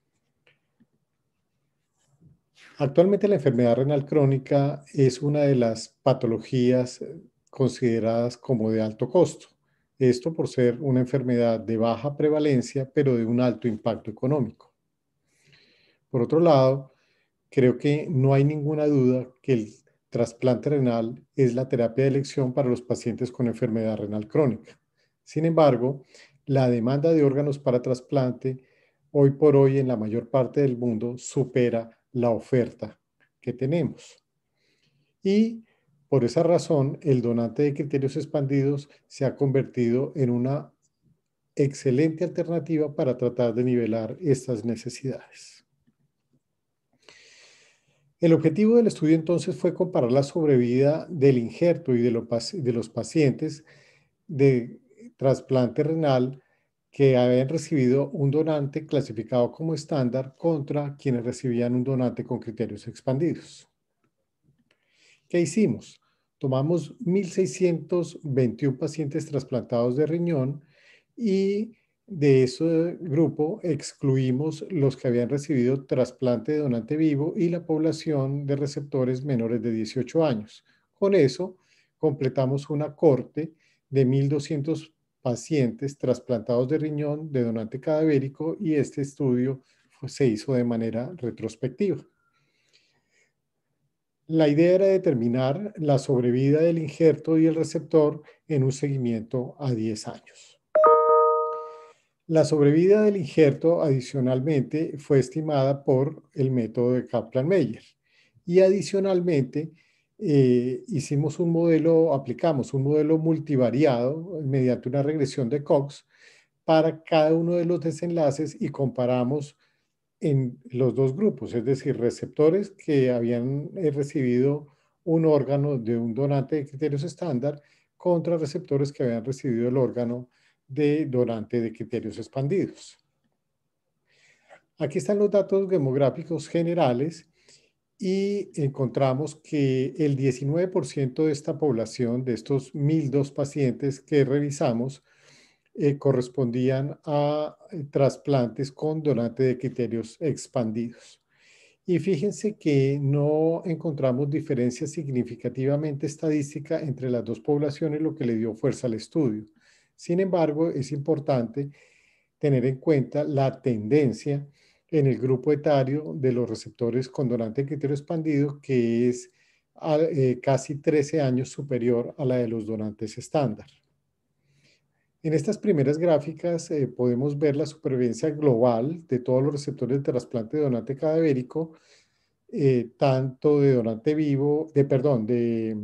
Actualmente la enfermedad renal crónica es una de las patologías consideradas como de alto costo. Esto por ser una enfermedad de baja prevalencia, pero de un alto impacto económico. Por otro lado, creo que no hay ninguna duda que el trasplante renal es la terapia de elección para los pacientes con enfermedad renal crónica. Sin embargo, la demanda de órganos para trasplante hoy por hoy en la mayor parte del mundo supera la oferta que tenemos. Y por esa razón, el donante de criterios expandidos se ha convertido en una excelente alternativa para tratar de nivelar estas necesidades. El objetivo del estudio entonces fue comparar la sobrevida del injerto y de, lo, de los pacientes de trasplante renal que habían recibido un donante clasificado como estándar contra quienes recibían un donante con criterios expandidos. ¿Qué hicimos? Tomamos mil seiscientos veintiuno pacientes trasplantados de riñón y de ese grupo excluimos los que habían recibido trasplante de donante vivo y la población de receptores menores de dieciocho años. Con eso completamos una corte de mil doscientos pacientes trasplantados de riñón de donante cadavérico y este estudio se hizo de manera retrospectiva. La idea era determinar la sobrevida del injerto y el receptor en un seguimiento a diez años. La sobrevida del injerto adicionalmente fue estimada por el método de Kaplan-Meier y adicionalmente eh, hicimos un modelo, aplicamos un modelo multivariado mediante una regresión de Cox para cada uno de los desenlaces y comparamos en los dos grupos, es decir, receptores que habían recibido un órgano de un donante de criterios estándar contra receptores que habían recibido el órgano de donante de criterios expandidos. Aquí están los datos demográficos generales y encontramos que el diecinueve por ciento de esta población, de estos mil dos pacientes que revisamos, Eh, correspondían a eh, trasplantes con donante de criterios expandidos. Y fíjense que no encontramos diferencia significativamente estadística entre las dos poblaciones, lo que le dio fuerza al estudio. Sin embargo, es importante tener en cuenta la tendencia en el grupo etario de los receptores con donante de criterio expandido, que es a, eh, casi trece años superior a la de los donantes estándar. En estas primeras gráficas eh, podemos ver la supervivencia global de todos los receptores de trasplante de donante cadavérico, eh, tanto de donante vivo, de perdón, de,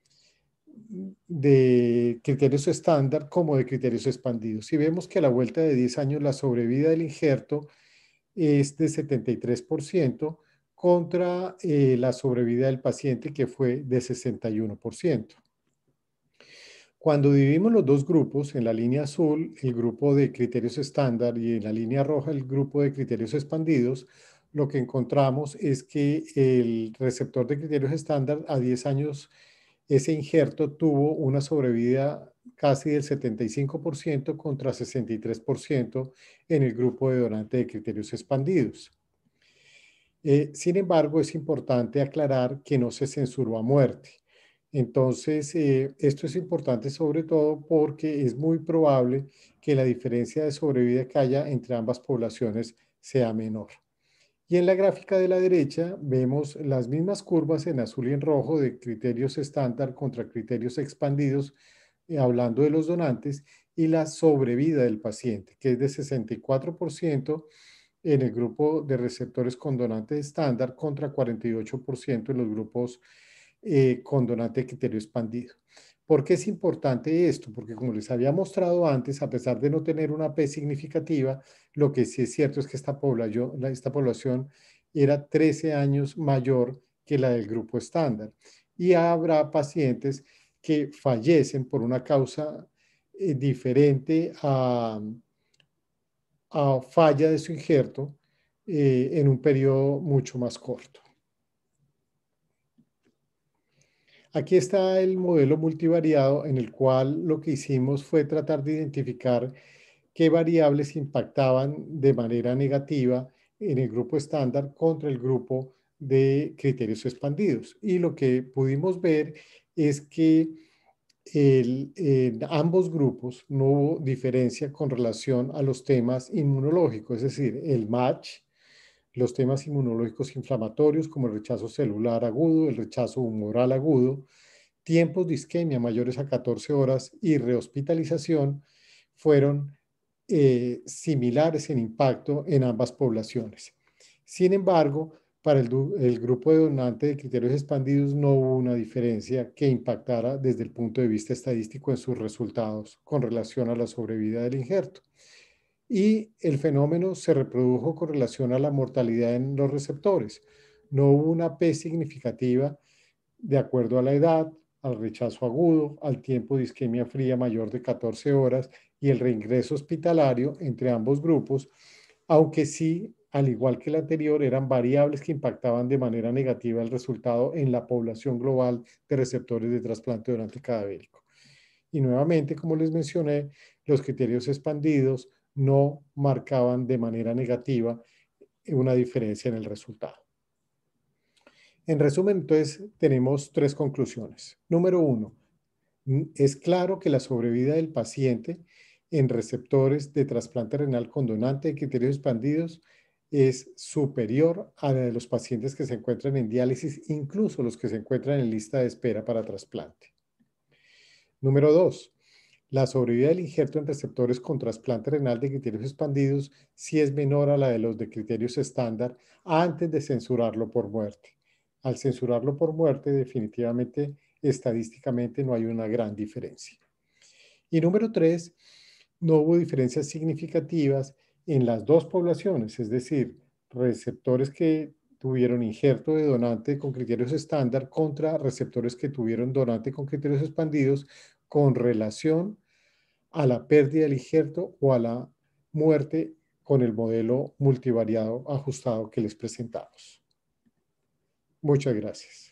de criterios estándar como de criterios expandidos. Y vemos que a la vuelta de diez años la sobrevida del injerto es de setenta y tres por ciento contra eh, la sobrevida del paciente que fue de sesenta y uno por ciento. Cuando dividimos los dos grupos, en la línea azul el grupo de criterios estándar y en la línea roja el grupo de criterios expandidos, lo que encontramos es que el receptor de criterios estándar a diez años, ese injerto tuvo una sobrevida casi del setenta y cinco por ciento contra sesenta y tres por ciento en el grupo de donante de criterios expandidos. Eh, sin embargo, es importante aclarar que no se censuró a muerte. Entonces, eh, esto es importante sobre todo porque es muy probable que la diferencia de sobrevida que haya entre ambas poblaciones sea menor. Y en la gráfica de la derecha vemos las mismas curvas en azul y en rojo de criterios estándar contra criterios expandidos, eh, hablando de los donantes, y la sobrevida del paciente, que es de sesenta y cuatro por ciento en el grupo de receptores con donante estándar contra cuarenta y ocho por ciento en los grupos Eh, con donante de criterio expandido. ¿Por qué es importante esto? Porque como les había mostrado antes, a pesar de no tener una P significativa, lo que sí es cierto es que esta población, esta población era trece años mayor que la del grupo estándar. Y habrá pacientes que fallecen por una causa eh, diferente a, a falla de su injerto eh, en un periodo mucho más corto. Aquí está el modelo multivariado en el cual lo que hicimos fue tratar de identificar qué variables impactaban de manera negativa en el grupo estándar contra el grupo de criterios expandidos. Y lo que pudimos ver es que el, en ambos grupos no hubo diferencia con relación a los temas inmunológicos, es decir, el match, los temas inmunológicos inflamatorios como el rechazo celular agudo, el rechazo humoral agudo, tiempos de isquemia mayores a catorce horas y rehospitalización fueron eh, similares en impacto en ambas poblaciones. Sin embargo, para el, el grupo de donantes de criterios expandidos no hubo una diferencia que impactara desde el punto de vista estadístico en sus resultados con relación a la sobrevida del injerto. Y el fenómeno se reprodujo con relación a la mortalidad en los receptores. No hubo una P significativa de acuerdo a la edad, al rechazo agudo, al tiempo de isquemia fría mayor de catorce horas y el reingreso hospitalario entre ambos grupos, aunque sí, al igual que el anterior, eran variables que impactaban de manera negativa el resultado en la población global de receptores de trasplante donante cadavérico. Y nuevamente, como les mencioné, los criterios expandidos no marcaban de manera negativa una diferencia en el resultado. En resumen, entonces, tenemos tres conclusiones. Número uno, es claro que la sobrevida del paciente en receptores de trasplante renal con donante de criterios expandidos es superior a la de los pacientes que se encuentran en diálisis, incluso los que se encuentran en lista de espera para trasplante. Número dos, la sobrevida del injerto en receptores con trasplante renal de criterios expandidos sí es menor a la de los de criterios estándar antes de censurarlo por muerte. Al censurarlo por muerte, definitivamente, estadísticamente no hay una gran diferencia. Y número tres, no hubo diferencias significativas en las dos poblaciones, es decir, receptores que tuvieron injerto de donante con criterios estándar contra receptores que tuvieron donante con criterios expandidos con relación a la pérdida del injerto o a la muerte con el modelo multivariado ajustado que les presentamos. Muchas gracias.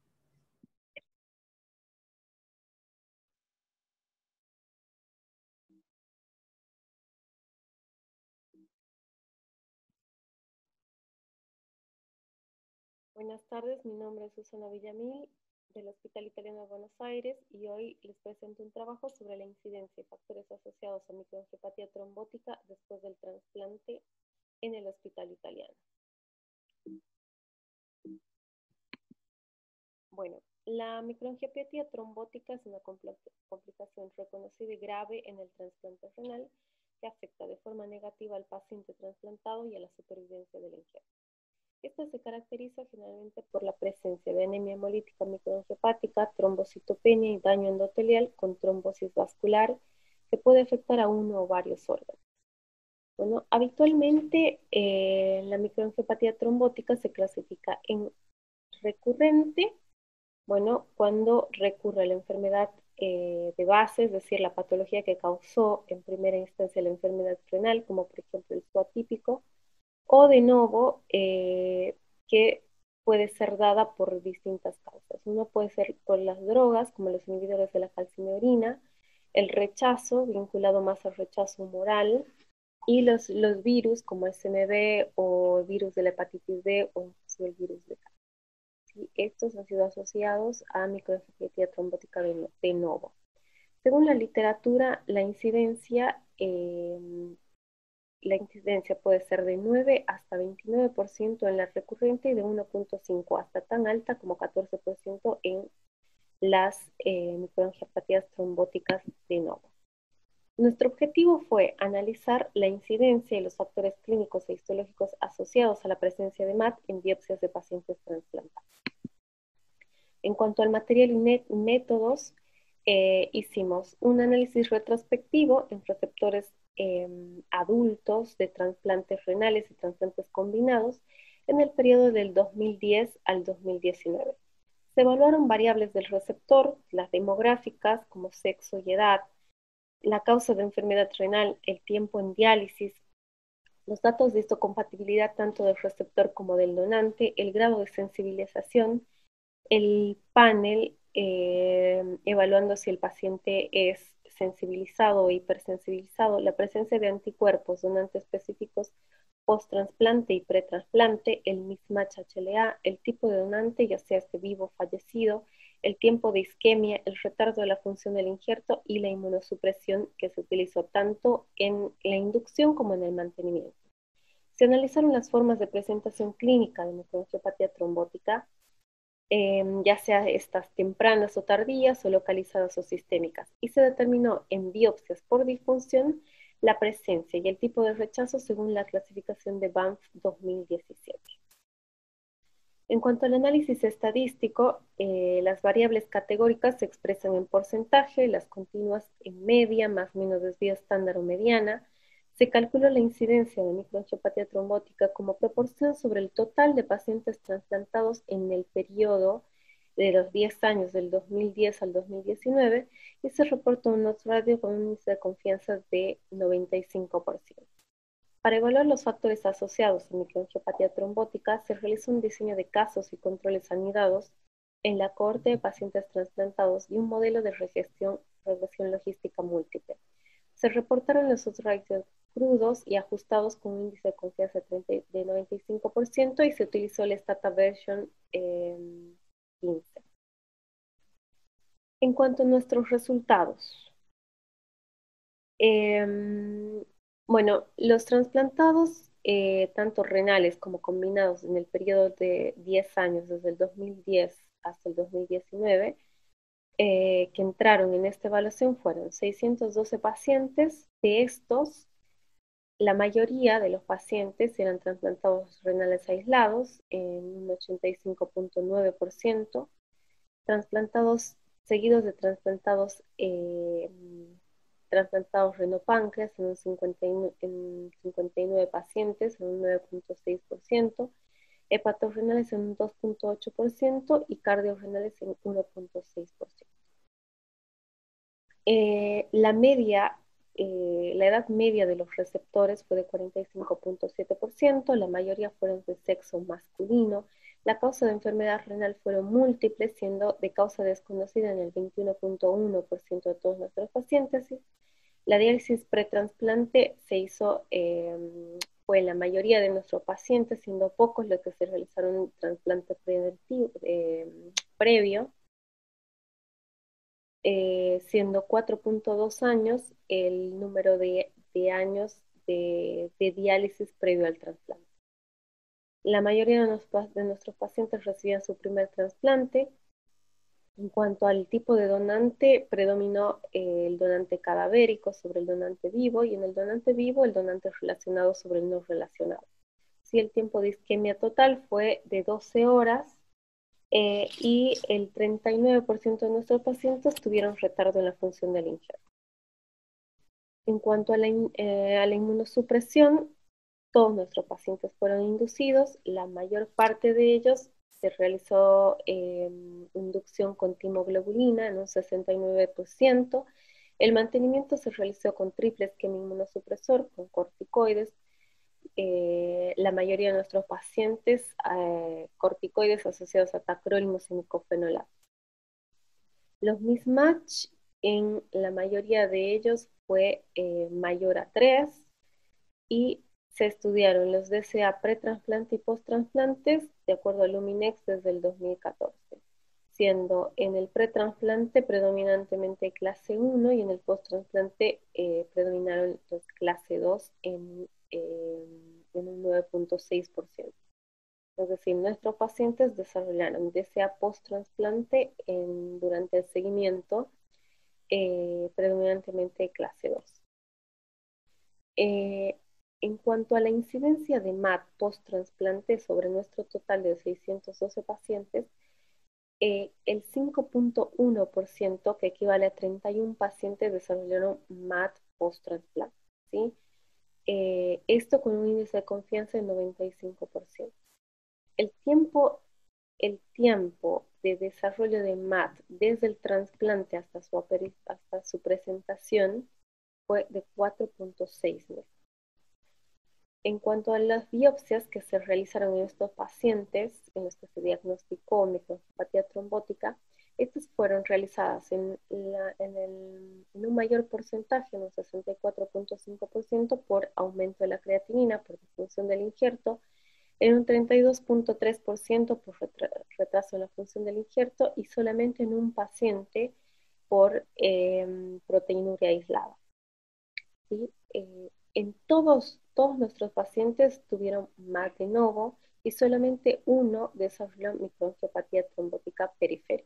Buenas tardes, mi nombre es Susana Villamil del Hospital Italiano de Buenos Aires y hoy les presento un trabajo sobre la incidencia y factores asociados a microangiopatía trombótica después del trasplante en el Hospital Italiano. Bueno, la microangiopatía trombótica es una complicación reconocida y grave en el trasplante renal que afecta de forma negativa al paciente trasplantado y a la supervivencia del injerto. Esta se caracteriza generalmente por la presencia de anemia hemolítica microangiopática, trombocitopenia y daño endotelial con trombosis vascular que puede afectar a uno o varios órganos. Bueno, habitualmente eh, la microangiopatía trombótica se clasifica en recurrente, bueno, cuando recurre a la enfermedad eh, de base, es decir, la patología que causó en primera instancia la enfermedad renal, como por ejemplo el S U atípico, o de novo, eh, que puede ser dada por distintas causas. Uno puede ser por las drogas, como los inhibidores de la calcineurina, el rechazo, vinculado más al rechazo humoral, y los, los virus, como el C M V o el virus de la hepatitis B o incluso el virus de cáncer. ¿Sí? Estos han sido asociados a microangiopatía trombótica de, de novo. Según la literatura, la incidencia... Eh, La incidencia puede ser de nueve hasta veintinueve por ciento en la recurrente y de uno punto cinco hasta tan alta como catorce por ciento en las eh, microangiopatías trombóticas de novo. Nuestro objetivo fue analizar la incidencia y los factores clínicos e histológicos asociados a la presencia de M A T en biopsias de pacientes trasplantados. En cuanto al material y métodos, eh, hicimos un análisis retrospectivo en receptores Eh, adultos de trasplantes renales y trasplantes combinados en el periodo del dos mil diez al dos mil diecinueve. Se evaluaron variables del receptor, las demográficas como sexo y edad, la causa de enfermedad renal, el tiempo en diálisis, los datos de histocompatibilidad tanto del receptor como del donante, el grado de sensibilización, el panel eh, evaluando si el paciente es sensibilizado o hipersensibilizado, la presencia de anticuerpos donantes específicos post-trasplante y pre-trasplante, el mismatch H L A, el tipo de donante, ya sea este vivo o fallecido, el tiempo de isquemia, el retardo de la función del injerto y la inmunosupresión que se utilizó tanto en la inducción como en el mantenimiento. Se analizaron las formas de presentación clínica de microangiopatía trombótica, Eh, ya sea estas tempranas o tardías o localizadas o sistémicas, y se determinó en biopsias por disfunción la presencia y el tipo de rechazo según la clasificación de Banff dos mil diecisiete. En cuanto al análisis estadístico, eh, las variables categóricas se expresan en porcentaje, las continuas en media, más o menos desvío estándar o mediana, Se calculó la incidencia de microangiopatía trombótica como proporción sobre el total de pacientes trasplantados en el periodo de los diez años, del dos mil diez al dos mil diecinueve, y se reportó un odds ratio con un índice de confianza de noventa y cinco por ciento. Para evaluar los factores asociados a microangiopatía trombótica, se realizó un diseño de casos y controles anidados en la cohorte de pacientes trasplantados y un modelo de regresión, regresión logística múltiple. Se reportaron los odds ratios crudos y ajustados con un índice de confianza de noventa y cinco por ciento y se utilizó el Stata Version eh, quince. En cuanto a nuestros resultados, eh, bueno, los trasplantados, eh, tanto renales como combinados en el periodo de diez años, desde el dos mil diez hasta el dos mil diecinueve, eh, que entraron en esta evaluación fueron seiscientos doce pacientes. De estos, la mayoría de los pacientes eran trasplantados renales aislados, en un ochenta y cinco punto nueve por ciento, trasplantados seguidos de trasplantados, eh, trasplantados renopáncreas en, un cincuenta y nueve, en cincuenta y nueve pacientes, en un nueve punto seis por ciento, hepatorrenales en un dos punto ocho por ciento y cardiorrenales en uno punto seis por ciento. Eh, la media, eh, la edad media de los receptores fue de cuarenta y cinco punto siete por ciento, la mayoría fueron de sexo masculino. La causa de enfermedad renal fueron múltiples, siendo de causa desconocida en el veintiuno punto uno por ciento de todos nuestros pacientes. La diálisis pretransplante se hizo, eh, fue en la mayoría de nuestros pacientes, siendo pocos los que se realizaron un trasplante eh, previo, eh, siendo cuatro punto dos años el número de, de años de, de diálisis previo al trasplante. La mayoría de, nos, de nuestros pacientes recibían su primer trasplante. En cuanto al tipo de donante, predominó eh, el donante cadavérico sobre el donante vivo, y en el donante vivo el donante relacionado sobre el no relacionado. Sí, el tiempo de isquemia total fue de doce horas eh, y el treinta y nueve por ciento de nuestros pacientes tuvieron retardo en la función del injerto. En cuanto a la, eh, a la inmunosupresión, todos nuestros pacientes fueron inducidos. La mayor parte de ellos se realizó eh, inducción con timoglobulina en un sesenta y nueve por ciento. El mantenimiento se realizó con triple esquema inmunosupresor, con corticoides. Eh, la mayoría de nuestros pacientes, eh, corticoides asociados a tacrolimus y micofenolato. Los mismatch en la mayoría de ellos fue eh, mayor a tres, y se estudiaron los D C A pretransplante y posttransplantes de acuerdo al Luminex desde el dos mil catorce, siendo en el pretransplante predominantemente clase uno y en el posttransplante eh, predominaron los clase dos en, eh, en un nueve punto seis por ciento. Es decir, nuestros pacientes desarrollaron D C A posttransplante durante el seguimiento eh, predominantemente clase dos. Eh, En cuanto a la incidencia de M A T post-trasplante sobre nuestro total de seiscientos doce pacientes, eh, el cinco punto uno por ciento, que equivale a treinta y uno pacientes, desarrollaron M A T post-trasplante, ¿sí? Eh, esto con un índice de confianza de noventa y cinco por ciento. El tiempo, el tiempo de desarrollo de M A T desde el trasplante hasta su, hasta su presentación fue de cuatro punto seis meses. En cuanto a las biopsias que se realizaron en estos pacientes, en los que se diagnosticó microangiopatía trombótica, estas fueron realizadas en, la, en, el, en un mayor porcentaje, en un sesenta y cuatro punto cinco por ciento, por aumento de la creatinina, por disfunción del injerto, en un treinta y dos punto tres por ciento por retraso en la función del injerto, y solamente en un paciente por eh, proteinuria aislada. ¿Sí? Eh, en todos, todos nuestros pacientes tuvieron M A T de novo, y solamente uno desarrolló microangiopatía trombótica periférica.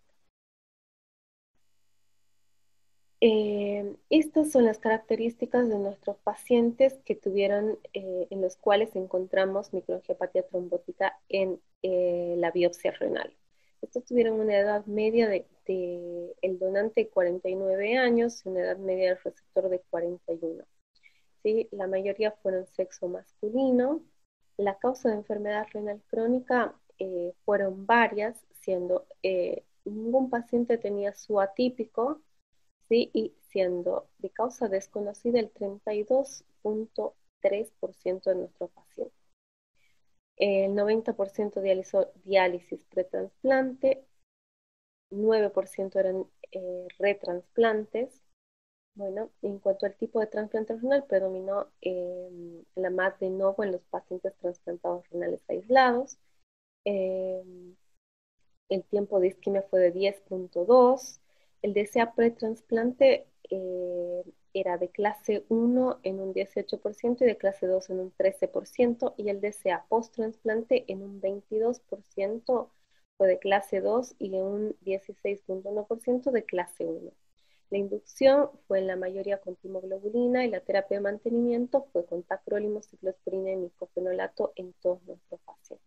Eh, estas son las características de nuestros pacientes que tuvieron, eh, en los cuales encontramos microangiopatía trombótica en eh, la biopsia renal. Estos tuvieron una edad media de, de el donante de cuarenta y nueve años y una edad media del receptor de cuarenta y uno. ¿sí? La mayoría fueron sexo masculino. La causa de enfermedad renal crónica eh, fueron varias, siendo eh, ningún paciente tenía su atípico, ¿sí? Y siendo de causa desconocida el treinta y dos punto tres por ciento de nuestros pacientes. El noventa por ciento dializó diálisis pretransplante, nueve por ciento eran eh, retransplantes. Bueno, en cuanto al tipo de trasplante renal, predominó eh, la M A D de novo en los pacientes trasplantados renales aislados. Eh, el tiempo de isquemia fue de diez punto dos. El D C A pretransplante eh, era de clase uno en un dieciocho por ciento y de clase dos en un trece por ciento, y el D C A post-trasplante en un veintidós por ciento fue de clase dos y en un dieciséis punto uno por ciento de clase uno. La inducción fue en la mayoría con timoglobulina y la terapia de mantenimiento fue con tacrolimus, ciclosporina y micofenolato en todos nuestros pacientes.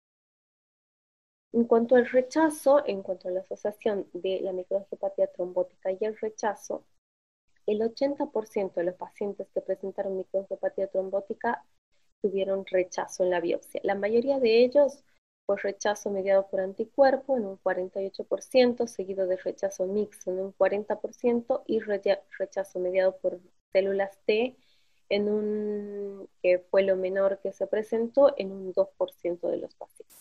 En cuanto al rechazo, en cuanto a la asociación de la microangiopatía trombótica y el rechazo, el ochenta por ciento de los pacientes que presentaron microangiopatía trombótica tuvieron rechazo en la biopsia. La mayoría de ellos fue rechazo mediado por anticuerpo en un cuarenta y ocho por ciento, seguido de rechazo mixto en un cuarenta por ciento y rechazo mediado por células T, en un, que fue lo menor que se presentó, en un dos por ciento de los pacientes.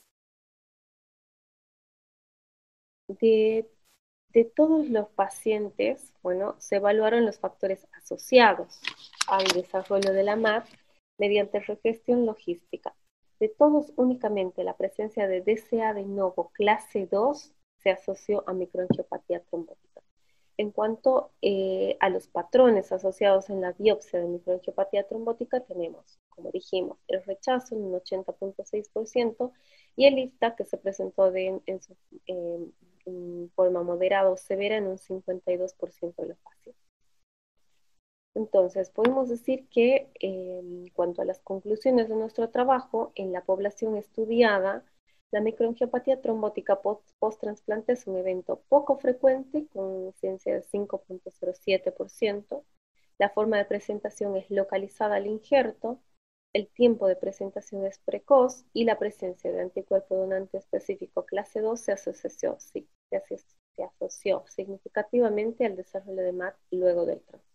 De, de todos los pacientes, bueno, se evaluaron los factores asociados al desarrollo de la M A D mediante regestión logística. De todos, únicamente la presencia de D C A de novo clase dos se asoció a microangiopatía trombótica. En cuanto eh, a los patrones asociados en la biopsia de microangiopatía trombótica, tenemos, como dijimos, el rechazo en un ochenta punto seis por ciento y el I F T A que se presentó de, en, en, su, eh, en forma moderada o severa en un cincuenta y dos por ciento de los pacientes. Entonces, podemos decir que eh, en cuanto a las conclusiones de nuestro trabajo, en la población estudiada, la microangiopatía trombótica post-trasplante es un evento poco frecuente, con incidencia de cinco punto cero siete por ciento. La forma de presentación es localizada al injerto, el tiempo de presentación es precoz y la presencia de anticuerpo donante específico clase dos se asoció, sí, se asoció significativamente al desarrollo de M A D luego del trasplante.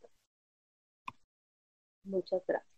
Muchas gracias.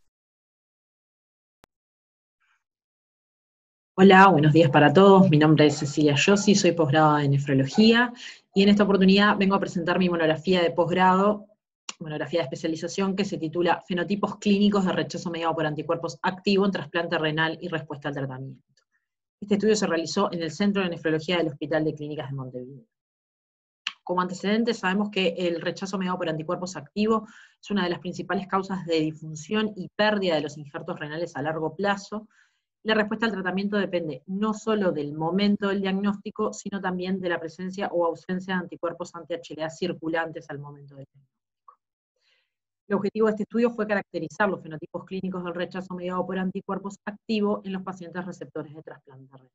Hola, buenos días para todos. Mi nombre es Cecilia Yossi, soy posgrado en nefrología y en esta oportunidad vengo a presentar mi monografía de posgrado, monografía de especialización que se titula Fenotipos clínicos de rechazo mediado por anticuerpos activo en trasplante renal y respuesta al tratamiento. Este estudio se realizó en el Centro de Nefrología del Hospital de Clínicas de Montevideo. Como antecedentes, sabemos que el rechazo mediado por anticuerpos activos es una de las principales causas de disfunción y pérdida de los injertos renales a largo plazo. La respuesta al tratamiento depende no solo del momento del diagnóstico, sino también de la presencia o ausencia de anticuerpos anti-H L A circulantes al momento del diagnóstico. El objetivo de este estudio fue caracterizar los fenotipos clínicos del rechazo mediado por anticuerpos activo en los pacientes receptores de trasplante renal.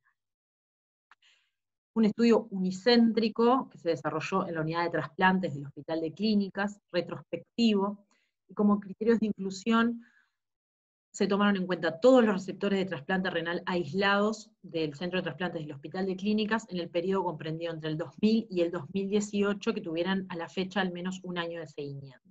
Un estudio unicéntrico que se desarrolló en la unidad de trasplantes del Hospital de Clínicas, retrospectivo, y como criterios de inclusión se tomaron en cuenta todos los receptores de trasplante renal aislados del Centro de Trasplantes del Hospital de Clínicas en el periodo comprendido entre el dos mil y el dos mil dieciocho, que tuvieran a la fecha al menos un año de seguimiento.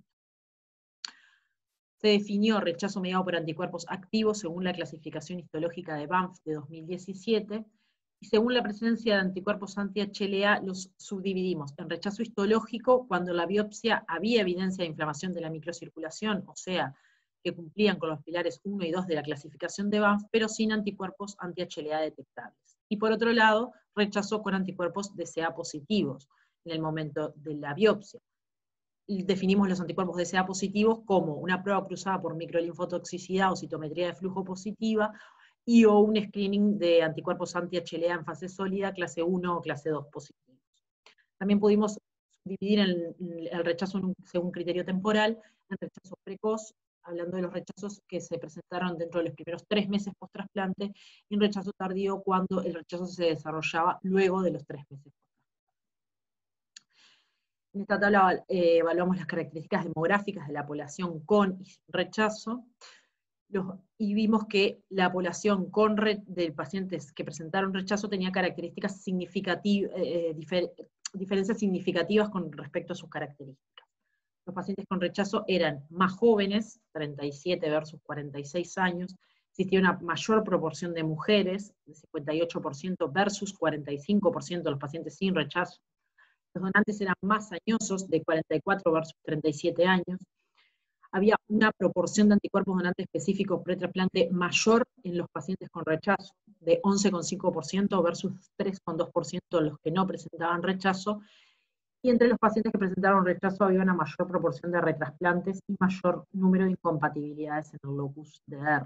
Se definió rechazo mediado por anticuerpos activos según la clasificación histológica de Banff de dos mil diecisiete, y según la presencia de anticuerpos anti-H L A los subdividimos en rechazo histológico cuando en la biopsia había evidencia de inflamación de la microcirculación, o sea, que cumplían con los pilares uno y dos de la clasificación de Banff, pero sin anticuerpos anti-H L A detectables. Y por otro lado, rechazo con anticuerpos D C A positivos en el momento de la biopsia. Y definimos los anticuerpos D C A positivos como una prueba cruzada por microlinfotoxicidad o citometría de flujo positiva, y o un screening de anticuerpos anti-H L A en fase sólida, clase uno o clase dos positivos. También pudimos dividir el, el rechazo según criterio temporal en rechazo precoz, hablando de los rechazos que se presentaron dentro de los primeros tres meses post-trasplante, y en rechazo tardío cuando el rechazo se desarrollaba luego de los tres meses post-trasplante. En esta tabla eh, evaluamos las características demográficas de la población con y sin rechazo, los, y vimos que la población con re, de pacientes que presentaron rechazo tenía características significativas, eh, difer, diferencias significativas con respecto a sus características. Los pacientes con rechazo eran más jóvenes, treinta y siete versus cuarenta y seis años, existía una mayor proporción de mujeres, de cincuenta y ocho por ciento versus cuarenta y cinco por ciento de los pacientes sin rechazo. Los donantes eran más añosos, de cuarenta y cuatro versus treinta y siete años. Había una proporción de anticuerpos donantes específicos pre-trasplante mayor en los pacientes con rechazo, de once coma cinco por ciento versus tres coma dos por ciento los que no presentaban rechazo, y entre los pacientes que presentaron rechazo había una mayor proporción de retrasplantes y mayor número de incompatibilidades en el locus de R.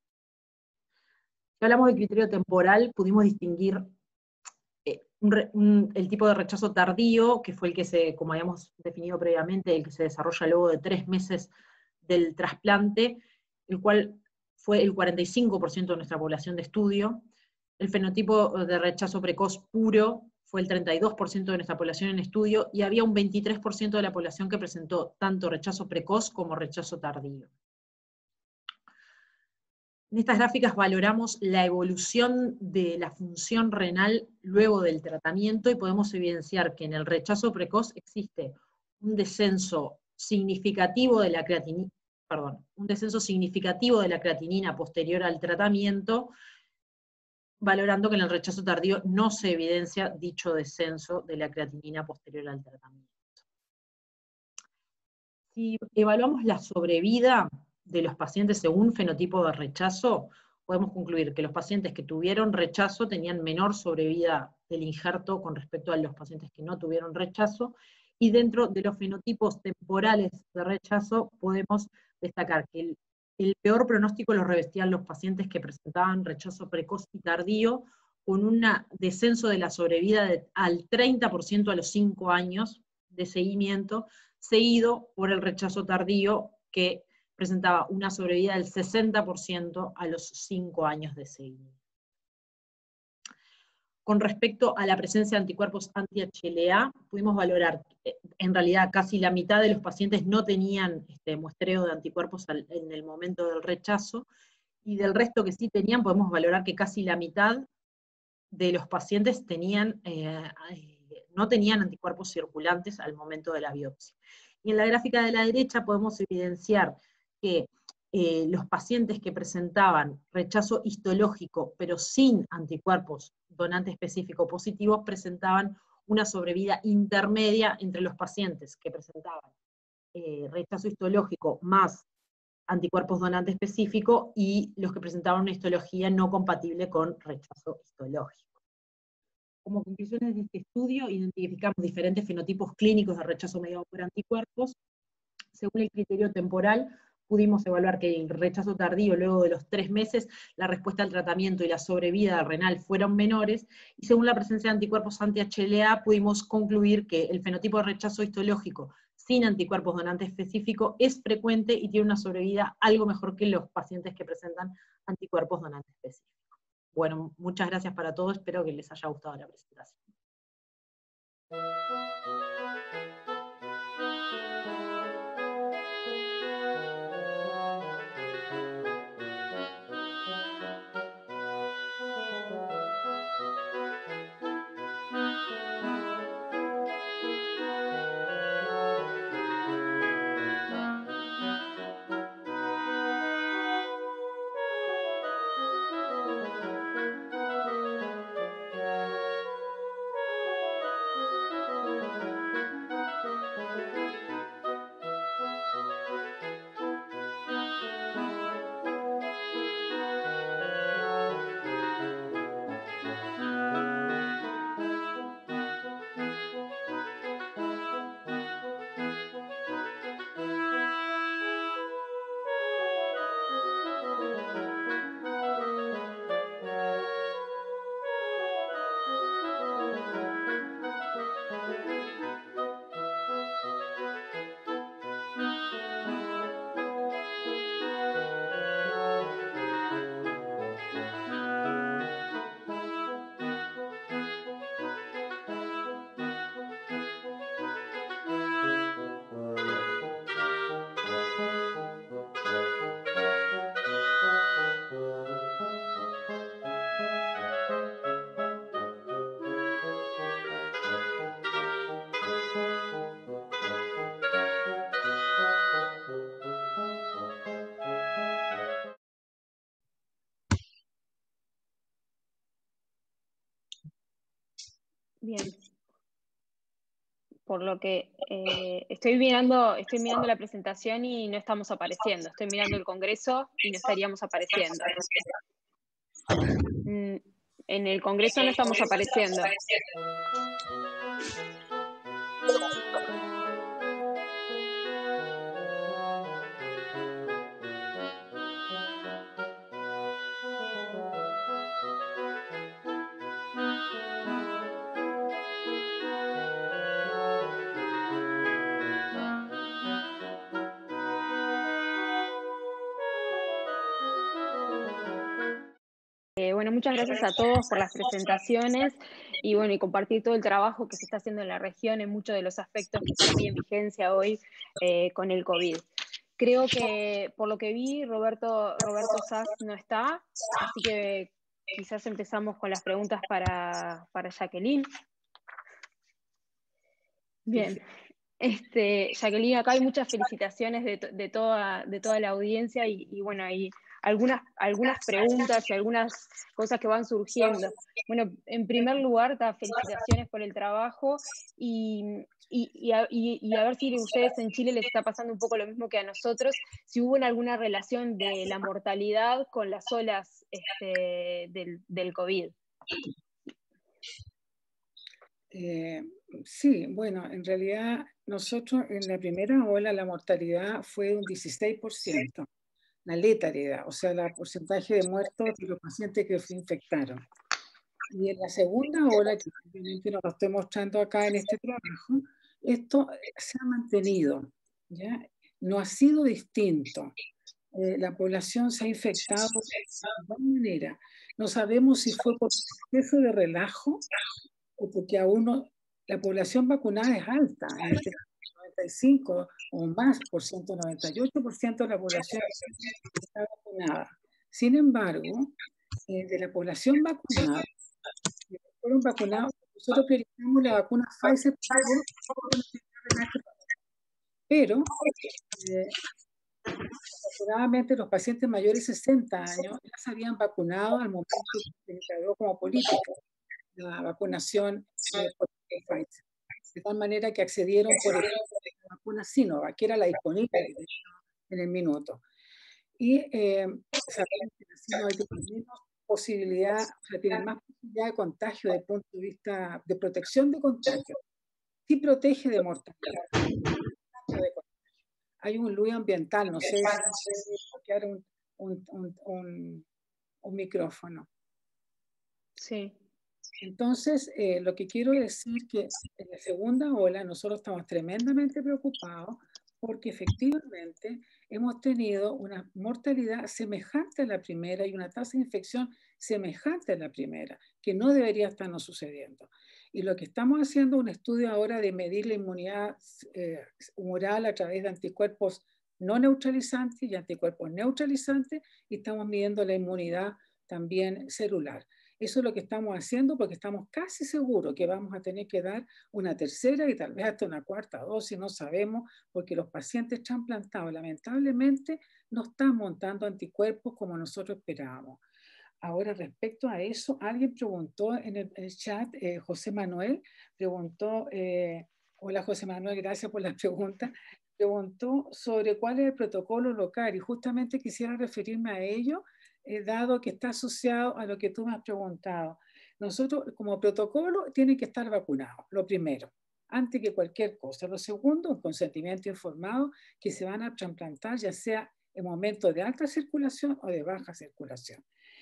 Si hablamos de criterio temporal, pudimos distinguir eh, un re, un, el tipo de rechazo tardío, que fue el que se, como habíamos definido previamente, el que se desarrolla luego de tres meses del trasplante, el cual fue el cuarenta y cinco por ciento de nuestra población de estudio. El fenotipo de rechazo precoz puro fue el treinta y dos por ciento de nuestra población en estudio, y había un veintitrés por ciento de la población que presentó tanto rechazo precoz como rechazo tardío. En estas gráficas valoramos la evolución de la función renal luego del tratamiento, y podemos evidenciar que en el rechazo precoz existe un descenso significativo de la creatinina, perdón, un descenso significativo de la creatinina posterior al tratamiento, valorando que en el rechazo tardío no se evidencia dicho descenso de la creatinina posterior al tratamiento. Si evaluamos la sobrevida de los pacientes según fenotipo de rechazo, podemos concluir que los pacientes que tuvieron rechazo tenían menor sobrevida del injerto con respecto a los pacientes que no tuvieron rechazo, y dentro de los fenotipos temporales de rechazo podemos destacar que el, el peor pronóstico lo revestían los pacientes que presentaban rechazo precoz y tardío, con un descenso de la sobrevida de, al treinta por ciento a los cinco años de seguimiento, seguido por el rechazo tardío, que presentaba una sobrevida del sesenta por ciento a los cinco años de seguimiento. Con respecto a la presencia de anticuerpos anti-H L A, pudimos valorar que en realidad casi la mitad de los pacientes no tenían este, muestreo de anticuerpos al, en el momento del rechazo, y del resto que sí tenían, podemos valorar que casi la mitad de los pacientes tenían, eh, no tenían anticuerpos circulantes al momento de la biopsia. Y en la gráfica de la derecha podemos evidenciar que eh, los pacientes que presentaban rechazo histológico, pero sin anticuerpos donante específico positivos, presentaban una sobrevida intermedia entre los pacientes que presentaban eh, rechazo histológico más anticuerpos donante específico, y los que presentaban una histología no compatible con rechazo histológico. Como conclusiones de este estudio, identificamos diferentes fenotipos clínicos de rechazo mediado por anticuerpos. Según el criterio temporal, pudimos evaluar que el rechazo tardío, luego de los tres meses, la respuesta al tratamiento y la sobrevida renal fueron menores, y según la presencia de anticuerpos anti-H L A, pudimos concluir que el fenotipo de rechazo histológico sin anticuerpos donante específico es frecuente y tiene una sobrevida algo mejor que los pacientes que presentan anticuerpos donante específicos. Bueno, muchas gracias para todos, espero que les haya gustado la presentación. Bien. Por lo que eh, estoy mirando, estoy mirando la presentación y no estamos apareciendo. Estoy mirando el Congreso y no estaríamos apareciendo. Mm, En el Congreso no estamos apareciendo. Eh, bueno, muchas gracias a todos por las presentaciones y bueno, y compartir todo el trabajo que se está haciendo en la región en muchos de los aspectos que están muy en vigencia hoy eh, con el COVID. Creo que por lo que vi, Roberto, Roberto Sass no está, así que quizás empezamos con las preguntas para, para Jacqueline. Bien. Este, Jacqueline, acá hay muchas felicitaciones de, de, toda, de toda la audiencia y, y bueno, hay algunas, algunas preguntas y algunas cosas que van surgiendo. Bueno, en primer lugar, da felicitaciones por el trabajo y, y, y, a, y, y a ver si a ustedes en Chile les está pasando un poco lo mismo que a nosotros, si hubo alguna relación de la mortalidad con las olas este, del, del COVID. Eh, sí, bueno, en realidad nosotros en la primera ola la mortalidad fue un dieciséis por ciento, la letalidad, o sea, el porcentaje de muertos de los pacientes que se infectaron. Y en la segunda ola, que obviamente nos lo estoy mostrando acá en este trabajo, esto se ha mantenido, ¿ya? No ha sido distinto. Eh, la población se ha infectado de alguna manera. No sabemos si fue por exceso de relajo o porque aún no, la población vacunada es alta, en este noventa y cinco o más por ciento, noventa y ocho por ciento de la población está vacunada. Sin embargo, eh, de la población vacunada, que fueron vacunados, nosotros priorizamos la vacuna Pfizer, pero eh, afortunadamente los pacientes mayores de sesenta años ya se habían vacunado al momento que se declaró como política la vacunación eh, por Pfizer. De tal manera que accedieron por ejemplo, a la vacuna Sinovac, que era la disponible en el minuto. Y eh, sabemos que la Sinovac tiene menos posibilidad, o sea, tiene más posibilidad de contagio desde el punto de vista de protección de contagio. Sí protege de mortalidad. Hay un ruido ambiental, no sé si puede bloquear un, un, un, un, un micrófono. Sí. Entonces, eh, lo que quiero decir que en la segunda ola nosotros estamos tremendamente preocupados porque efectivamente hemos tenido una mortalidad semejante a la primera y una tasa de infección semejante a la primera, que no debería estarnos sucediendo. Y lo que estamos haciendo es un estudio ahora de medir la inmunidad eh, humoral a través de anticuerpos no neutralizantes y anticuerpos neutralizantes, y estamos midiendo la inmunidad también celular. Eso es lo que estamos haciendo porque estamos casi seguros que vamos a tener que dar una tercera y tal vez hasta una cuarta dosis, no sabemos, porque los pacientes trasplantados lamentablemente no están montando anticuerpos como nosotros esperábamos. Ahora, respecto a eso, alguien preguntó en el, en el chat, eh, José Manuel, preguntó, eh, hola José Manuel, gracias por la pregunta, preguntó sobre cuál es el protocolo local y justamente quisiera referirme a ello, eh, dado que está asociado a lo que tú me has preguntado. Nosotros, como protocolo, tienen que estar vacunados, lo primero, antes que cualquier cosa. Lo segundo, un consentimiento informado que se van a trasplantar, ya sea en momentos de alta circulación o de baja circulación.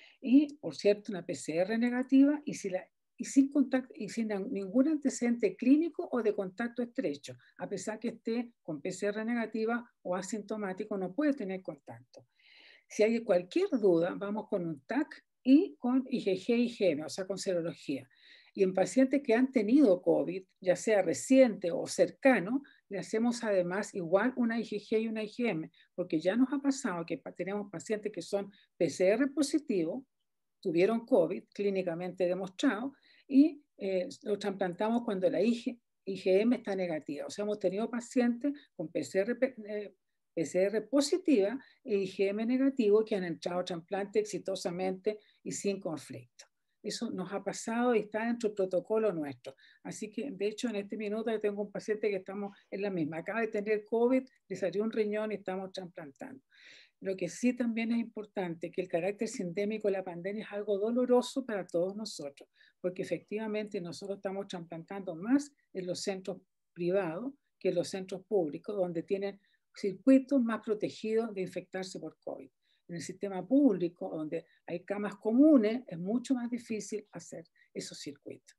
Y, por cierto, una P C R negativa y, si la, y, sin contacto, y sin ningún antecedente clínico o de contacto estrecho. A pesar que esté con P C R negativa o asintomático, no puede tener contacto. Si hay cualquier duda, vamos con un T A C y con I G G, I G M, o sea, con serología. Y en pacientes que han tenido COVID, ya sea reciente o cercano, le hacemos además igual una I G G y una I G M, porque ya nos ha pasado que tenemos pacientes que son P C R positivos, tuvieron COVID clínicamente demostrado, y eh, los trasplantamos cuando la I G M está negativa. O sea, hemos tenido pacientes con P C R, eh, P C R positiva e I G M negativo que han entrado a trasplante exitosamente y sin conflicto. Eso nos ha pasado y está dentro del protocolo nuestro. Así que, de hecho, en este minuto yo tengo un paciente que estamos en la misma. Acaba de tener COVID, le salió un riñón y estamos trasplantando. Lo que sí también es importante, que el carácter sindémico de la pandemia es algo doloroso para todos nosotros, porque efectivamente nosotros estamos trasplantando más en los centros privados que en los centros públicos, donde tienen circuitos más protegidos de infectarse por COVID. En el sistema público, donde hay camas comunes, es mucho más difícil hacer esos circuitos.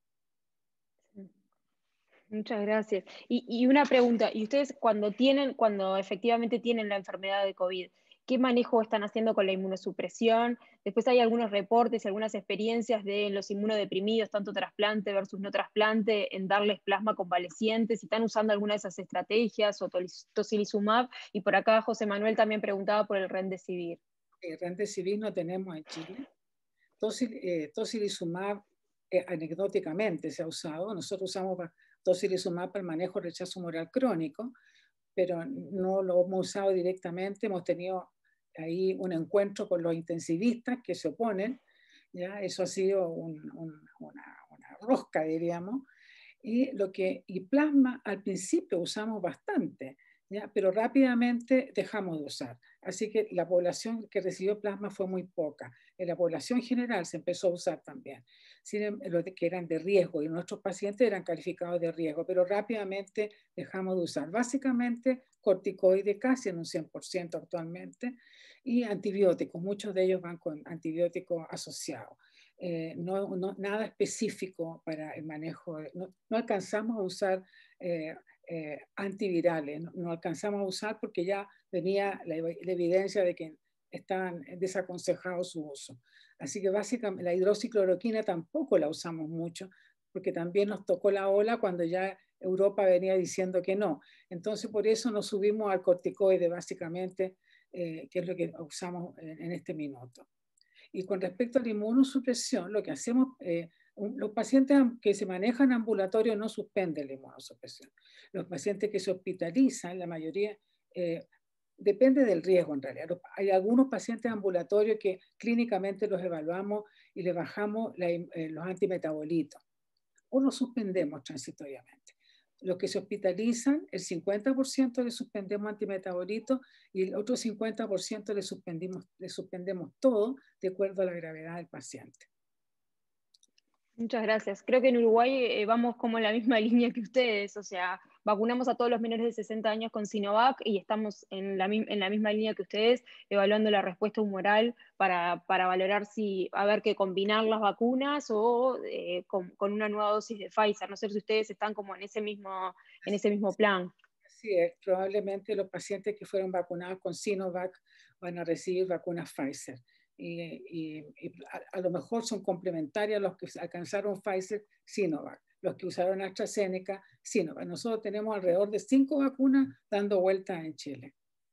Muchas gracias. Y, y una pregunta, ¿y ustedes cuando tienen, cuando efectivamente tienen la enfermedad de COVID, qué manejo están haciendo con la inmunosupresión? Después hay algunos reportes y algunas experiencias de los inmunodeprimidos, tanto trasplante versus no trasplante, en darles plasma convaleciente, si están usando alguna de esas estrategias, o tocilizumab. Y por acá José Manuel también preguntaba por el remdesivir. El remdesivir no tenemos en Chile. Tocil, eh, tocilizumab eh, anecdóticamente se ha usado. Nosotros usamos tocilizumab para el manejo de rechazo humoral crónico, pero no lo hemos usado directamente. Hemos tenido ahí un encuentro con los intensivistas que se oponen. ¿Ya? Eso ha sido un, un, una, una rosca, diríamos. Y, lo que, y plasma al principio usamos bastante, ¿ya? Pero rápidamente dejamos de usar. Así que la población que recibió plasma fue muy poca. En la población general se empezó a usar también, sin, los que eran de riesgo, y nuestros pacientes eran calificados de riesgo, pero rápidamente dejamos de usar. Básicamente corticoides casi en un cien por ciento actualmente, y antibióticos, muchos de ellos van con antibióticos asociados. Eh, no, no, nada específico para el manejo, de, no, no alcanzamos a usar eh, eh, antivirales, no, no alcanzamos a usar porque ya venía la, la evidencia de que estaban desaconsejados su uso. Así que básicamente la hidroxicloroquina tampoco la usamos mucho, porque también nos tocó la ola cuando ya Europa venía diciendo que no. Entonces por eso nos subimos al corticoide básicamente, eh, que es lo que usamos en, en este minuto. Y con respecto a la inmunosupresión, lo que hacemos, eh, un, los pacientes que se manejan ambulatorio no suspenden la inmunosupresión. Los pacientes que se hospitalizan, la mayoría, eh, depende del riesgo en realidad. Los, hay algunos pacientes ambulatorios que clínicamente los evaluamos y les bajamos la, eh, los antimetabolitos, o los suspendemos transitoriamente. Los que se hospitalizan, el cincuenta por ciento le suspendemos antimetabolitos y el otro cincuenta por ciento le suspendimos, le suspendemos todo de acuerdo a la gravedad del paciente. Muchas gracias. Creo que en Uruguay eh, vamos como en la misma línea que ustedes, o sea, vacunamos a todos los menores de sesenta años con Sinovac y estamos en la, en la misma línea que ustedes, evaluando la respuesta humoral para, para valorar si a ver que combinar las vacunas o eh, con, con una nueva dosis de Pfizer. No sé si ustedes están como en ese mismo, en ese mismo plan. Así es, probablemente los pacientes que fueron vacunados con Sinovac van a recibir vacunas Pfizer. Y, y, y a, a lo mejor son complementarias los que alcanzaron Pfizer, Sinovac, los que usaron AstraZeneca, Sinovac. Nosotros tenemos alrededor de cinco vacunas dando vueltas en Chile.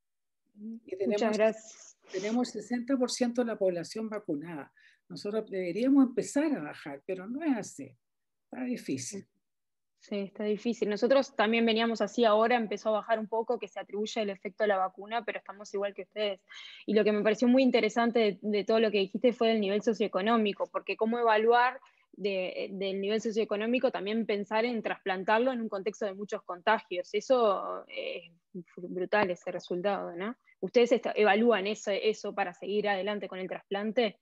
Y tenemos, Muchas gracias. Tenemos el sesenta por ciento de la población vacunada. Nosotros deberíamos empezar a bajar, pero no es así. Está difícil. Sí, está difícil. Nosotros también veníamos así, ahora empezó a bajar un poco, que se atribuye el efecto de la vacuna, pero estamos igual que ustedes. Y lo que me pareció muy interesante de, de todo lo que dijiste fue el nivel socioeconómico, porque cómo evaluar de, del nivel socioeconómico, también pensar en trasplantarlo en un contexto de muchos contagios. Eso es brutal, ese resultado, ¿no? ¿Ustedes está, evalúan eso, eso para seguir adelante con el trasplante?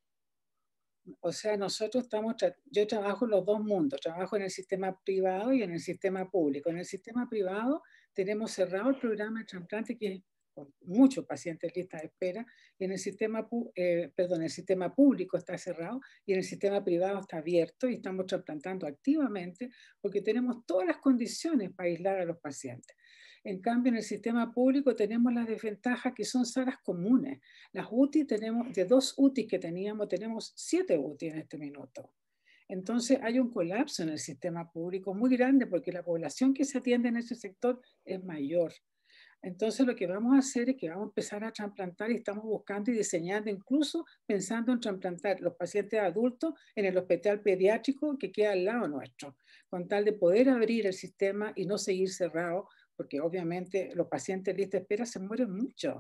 O sea, nosotros estamos, yo trabajo en los dos mundos, trabajo en el sistema privado y en el sistema público. En el sistema privado tenemos cerrado el programa de trasplante, que es con muchos pacientes en lista de espera, y en el sistema, eh, perdón, el sistema público está cerrado y en el sistema privado está abierto y estamos trasplantando activamente porque tenemos todas las condiciones para aislar a los pacientes. En cambio, en el sistema público tenemos las desventajas que son salas comunes. Las U T I tenemos, de dos U T I que teníamos, tenemos siete U T I en este minuto. Entonces hay un colapso en el sistema público muy grande porque la población que se atiende en ese sector es mayor. Entonces lo que vamos a hacer es que vamos a empezar a trasplantar y estamos buscando y diseñando, incluso pensando en trasplantar los pacientes adultos en el hospital pediátrico que queda al lado nuestro, con tal de poder abrir el sistema y no seguir cerrado, porque obviamente los pacientes en lista de espera se mueren mucho.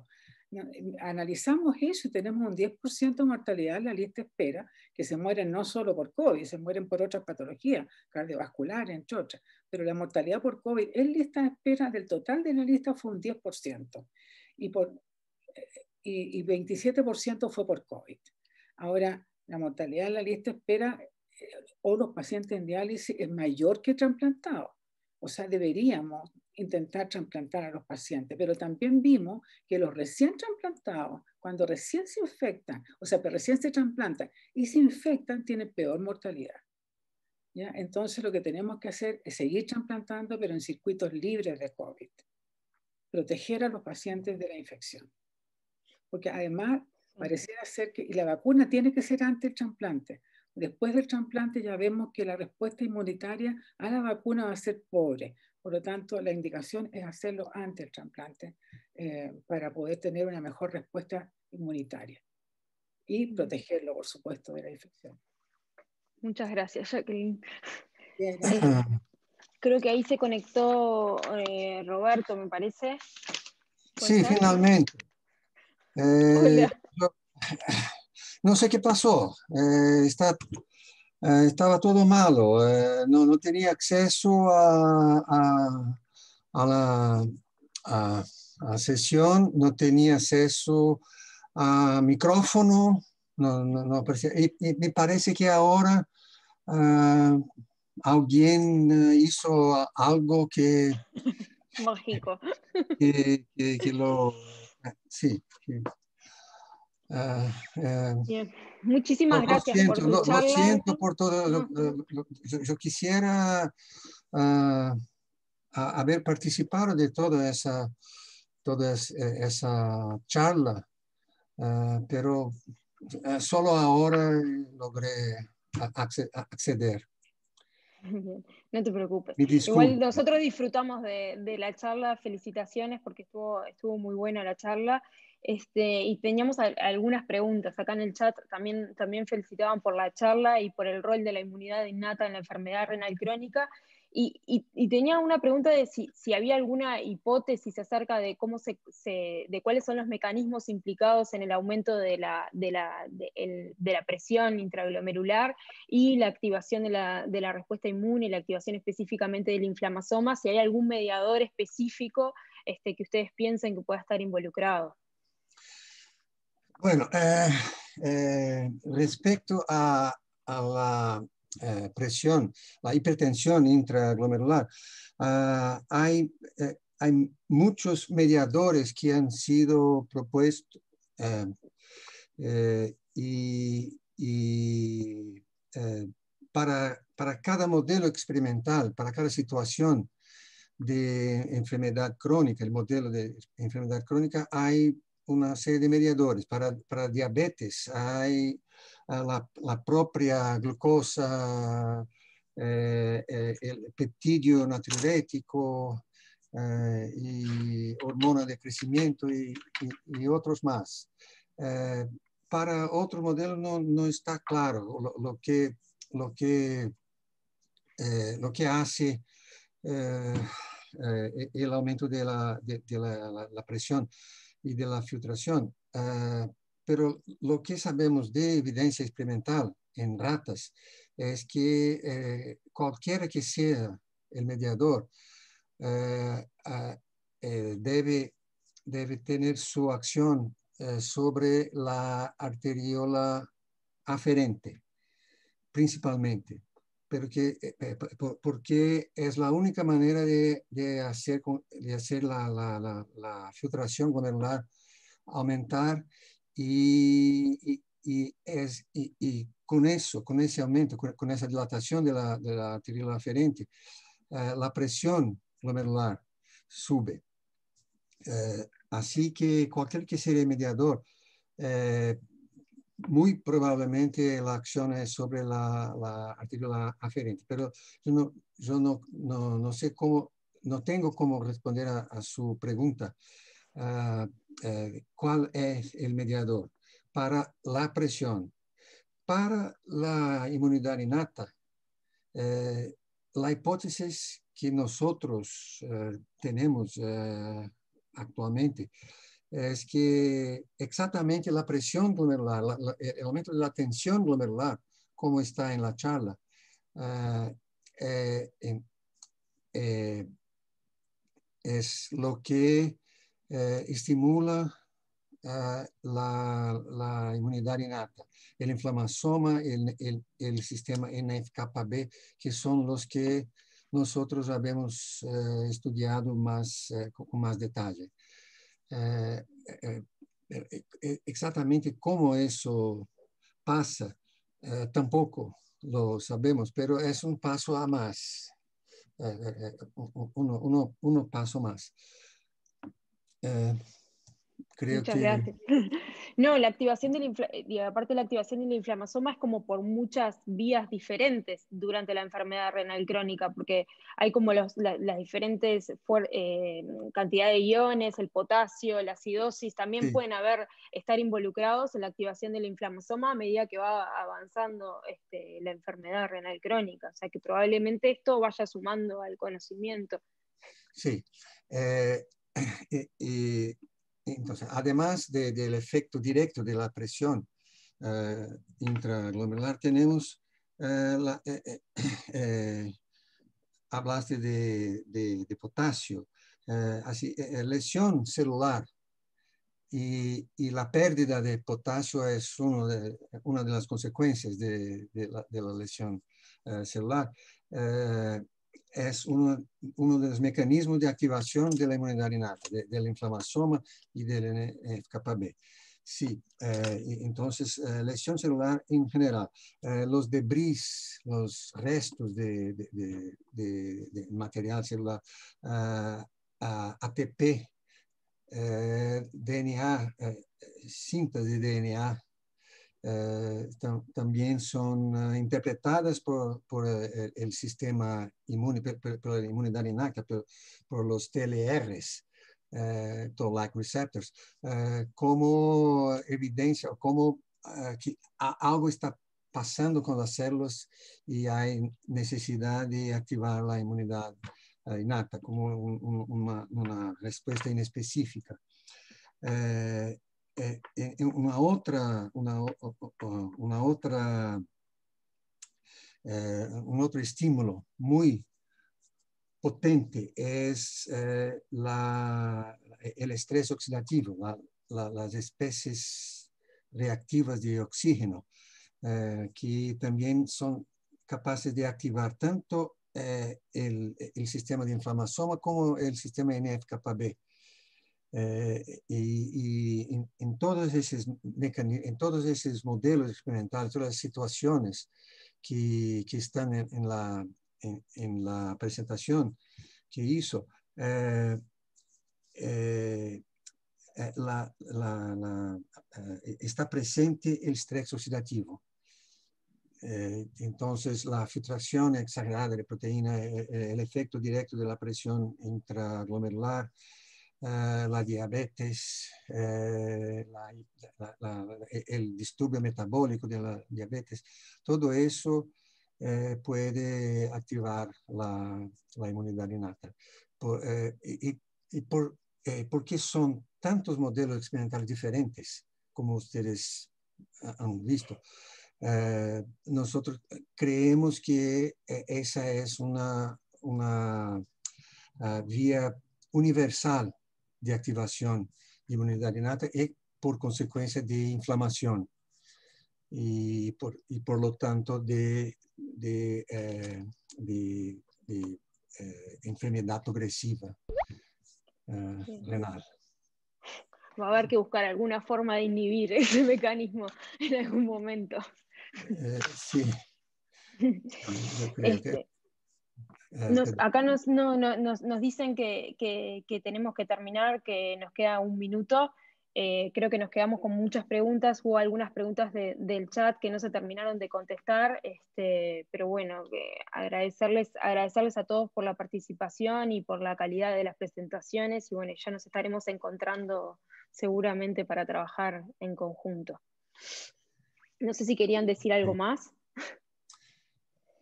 Analizamos eso y tenemos un diez por ciento de mortalidad en la lista de espera, que se mueren no solo por COVID, se mueren por otras patologías cardiovasculares, entre otras. Pero la mortalidad por COVID en lista de espera del total de la lista fue un diez por ciento y, por, y, y veintisiete por ciento fue por COVID. Ahora, la mortalidad en la lista de espera eh, o los pacientes en diálisis es mayor que trasplantados. O sea, deberíamos intentar trasplantar a los pacientes, pero también vimos que los recién trasplantados, cuando recién se infectan, o sea, pero recién se trasplantan y se infectan, tienen peor mortalidad. ¿Ya? Entonces lo que tenemos que hacer es seguir trasplantando, pero en circuitos libres de COVID. Proteger a los pacientes de la infección. Porque además pareciera ser que, y la vacuna tiene que ser antes del trasplante. Después del trasplante ya vemos que la respuesta inmunitaria a la vacuna va a ser pobre. Por lo tanto, la indicación es hacerlo antes del trasplante eh, para poder tener una mejor respuesta inmunitaria. Y protegerlo, por supuesto, de la infección. Muchas gracias, Jacqueline. Bien, eh, creo que ahí se conectó eh, Roberto, me parece. Sí, ser? finalmente. Eh, Hola. Yo, no sé qué pasó. Eh, está... Eh, estaba todo malo, eh, no, no tenía acceso a, a, a la a, a sesión, no tenía acceso a micrófono, no, no, no y, y me parece que ahora uh, alguien hizo algo que... Mágico. Que, que, que lo... Sí. Que, Uh, uh, Bien. Muchísimas lo, gracias lo siento, por tu lo, charla. Lo siento por todo. No. Lo, lo, lo, yo, yo quisiera uh, a, haber participado de toda esa, toda esa charla, uh, pero uh, solo ahora logré acceder. Bien, no te preocupes. Igual Igual nosotros disfrutamos de, de la charla, felicitaciones porque estuvo, estuvo muy buena la charla. Este, y teníamos a, algunas preguntas acá en el chat, también, también felicitaban por la charla y por el rol de la inmunidad innata en la enfermedad renal crónica. Y, y, y tenía una pregunta de si, si había alguna hipótesis acerca de cómo se, se, de cuáles son los mecanismos implicados en el aumento de la, de la, de, el, de la presión intraglomerular y la activación de la, de la respuesta inmune y la activación específicamente del inflamasoma, si hay algún mediador específico este, que ustedes piensen que pueda estar involucrado. Bueno, eh, eh, respecto a, a la eh, presión, la hipertensión intraglomerular, uh, hay, eh, hay muchos mediadores que han sido propuestos eh, eh, y, y eh, para, para cada modelo experimental, para cada situación de enfermedad crónica, el modelo de enfermedad crónica, hay una serie de mediadores. Para, para diabetes hay uh, la, la propia glucosa, eh, eh, el peptidio natriurético eh, y hormona de crecimiento y, y, y otros más. Eh, para otro modelo no, no está claro lo, lo, que, lo, que, eh, lo que hace eh, eh, el aumento de la, de, de la, la, la presión y de la filtración. Uh, pero lo que sabemos de evidencia experimental en ratas es que eh, cualquiera que sea el mediador uh, uh, eh, debe, debe tener su acción uh, sobre la arteriola aferente, principalmente. Pero que, eh, porque es la única manera de, de hacer, de hacer la, la, la, la filtración glomerular aumentar y, y, y, es, y, y con eso, con ese aumento, con, con esa dilatación de la, de la arteriola aferente, eh, la presión glomerular sube. Eh, así que cualquier que sea el mediador, eh, muy probablemente la acción es sobre la, la arteriola aferente, pero yo no, yo no, no, no sé cómo, no tengo cómo responder a, a su pregunta. Uh, uh, ¿Cuál es el mediador? Para la presión. Para la inmunidad innata, uh, la hipótesis que nosotros uh, tenemos actualmente es que exactamente la presión glomerular, la, la, el aumento de la tensión glomerular, como está en la charla, uh, eh, eh, es lo que eh, estimula uh, la, la inmunidad innata, el inflamasoma, el, el, el sistema N F kappa B, que son los que nosotros habemos uh, estudiado más, uh, con más detalle. Eh, eh, eh, exactamente cómo eso pasa, eh, tampoco lo sabemos, pero es un paso a más, eh, eh, uno, uno, uno paso más. Eh, creo Muchas que... gracias. No, la activación del infla- aparte de la activación del inflamasoma es como por muchas vías diferentes durante la enfermedad renal crónica, porque hay como los, la, las diferentes eh, cantidades de iones, el potasio, la acidosis, también Sí. pueden haber, estar involucrados en la activación del inflamasoma a medida que va avanzando este, la enfermedad renal crónica. O sea que probablemente esto vaya sumando al conocimiento. Sí. Eh, y, y, entonces, además de, del efecto directo de la presión eh, intraglomerular, tenemos, eh, la, eh, eh, hablaste de, de, de potasio, eh, así, eh, lesión celular y, y la pérdida de potasio es uno de, una de las consecuencias de, de, la, de la lesión eh, celular. Eh, es uno, uno de los mecanismos de activación de la inmunidad innata, de, del inflamasoma y del N F kappa B. Sí, eh, entonces, eh, lesión celular en general, eh, los debris, los restos de, de, de, de, de material celular, uh, uh, A T P, eh, D N A, eh, síntesis de D N A, Eh, tam, también son uh, interpretadas por, por el, el sistema inmune, por, por la inmunidad innata, por, por los T L Rs, uh, Toll-like receptors, uh, como evidencia, como uh, que algo está pasando con las células y hay necesidad de activar la inmunidad uh, innata, como un, un, una, una respuesta inespecífica. Uh, Eh, eh, una otra, una, una otra, eh, un otro estímulo muy potente es eh, la, el estrés oxidativo, la, la, las especies reactivas de oxígeno, eh, que también son capaces de activar tanto eh, el, el sistema de inflamasoma como el sistema N F kappa B. Eh, y, y en, en, todos esos en todos esos modelos experimentales, todas las situaciones que, que están en, en, la, en, en la presentación que hizo, eh, eh, la, la, la, eh, está presente el estrés oxidativo. Eh, entonces, la filtración exagerada de proteína, eh, el efecto directo de la presión intraglomerular, Uh, la diabetes, eh, la, la, la, el disturbio metabólico de la diabetes, todo eso eh, puede activar la, la inmunidad innata. Por, eh, y y por, eh, ¿por qué son tantos modelos experimentales diferentes, como ustedes han visto? Eh, nosotros creemos que esa es una, una uh, vía universal de activación de inmunidad innata y por consecuencia de inflamación y por, y por lo tanto de, de, eh, de, de eh, enfermedad progresiva eh, Sí. renal. Va a haber que buscar alguna forma de inhibir ese mecanismo en algún momento. Eh, sí, yo creo este, que... Nos, acá nos, no, no, nos, nos dicen que, que, que tenemos que terminar, que nos queda un minuto. Eh, creo que nos quedamos con muchas preguntas. Hubo algunas preguntas de, del chat que no se terminaron de contestar, este, pero bueno, eh, agradecerles, agradecerles a todos por la participación y por la calidad de las presentaciones. Y bueno, ya nos estaremos encontrando seguramente para trabajar en conjunto. No sé si querían decir algo más.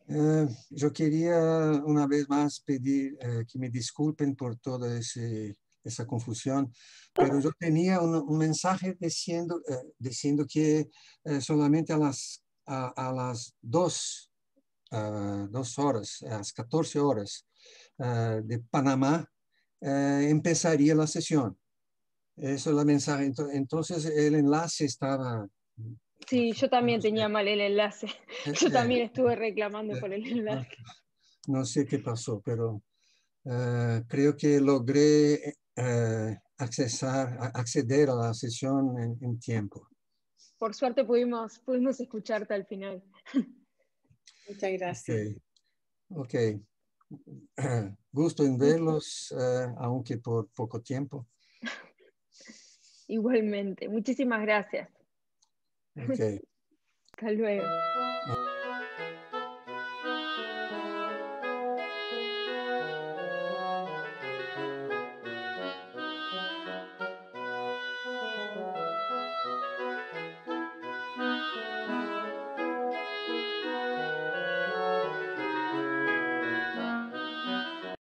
Eh, yo quería una vez más pedir eh, que me disculpen por todo ese esa confusión. Pero yo tenía un, un mensaje diciendo, eh, diciendo que eh, solamente a las, a, a las dos, uh, dos horas, a las catorce horas uh, de Panamá, uh, empezaría la sesión. Eso es el mensaje. Entonces el enlace estaba... Sí, yo también tenía mal el enlace. Yo Eh, también eh, estuve reclamando eh, por el enlace. No sé qué pasó, pero uh, creo que logré uh, accesar, acceder a la sesión en, en tiempo. Por suerte pudimos, pudimos escucharte al final. Muchas gracias. Ok. okay. Uh, gusto en verlos, uh, aunque por poco tiempo. Igualmente. Muchísimas gracias. Okay. Hasta luego.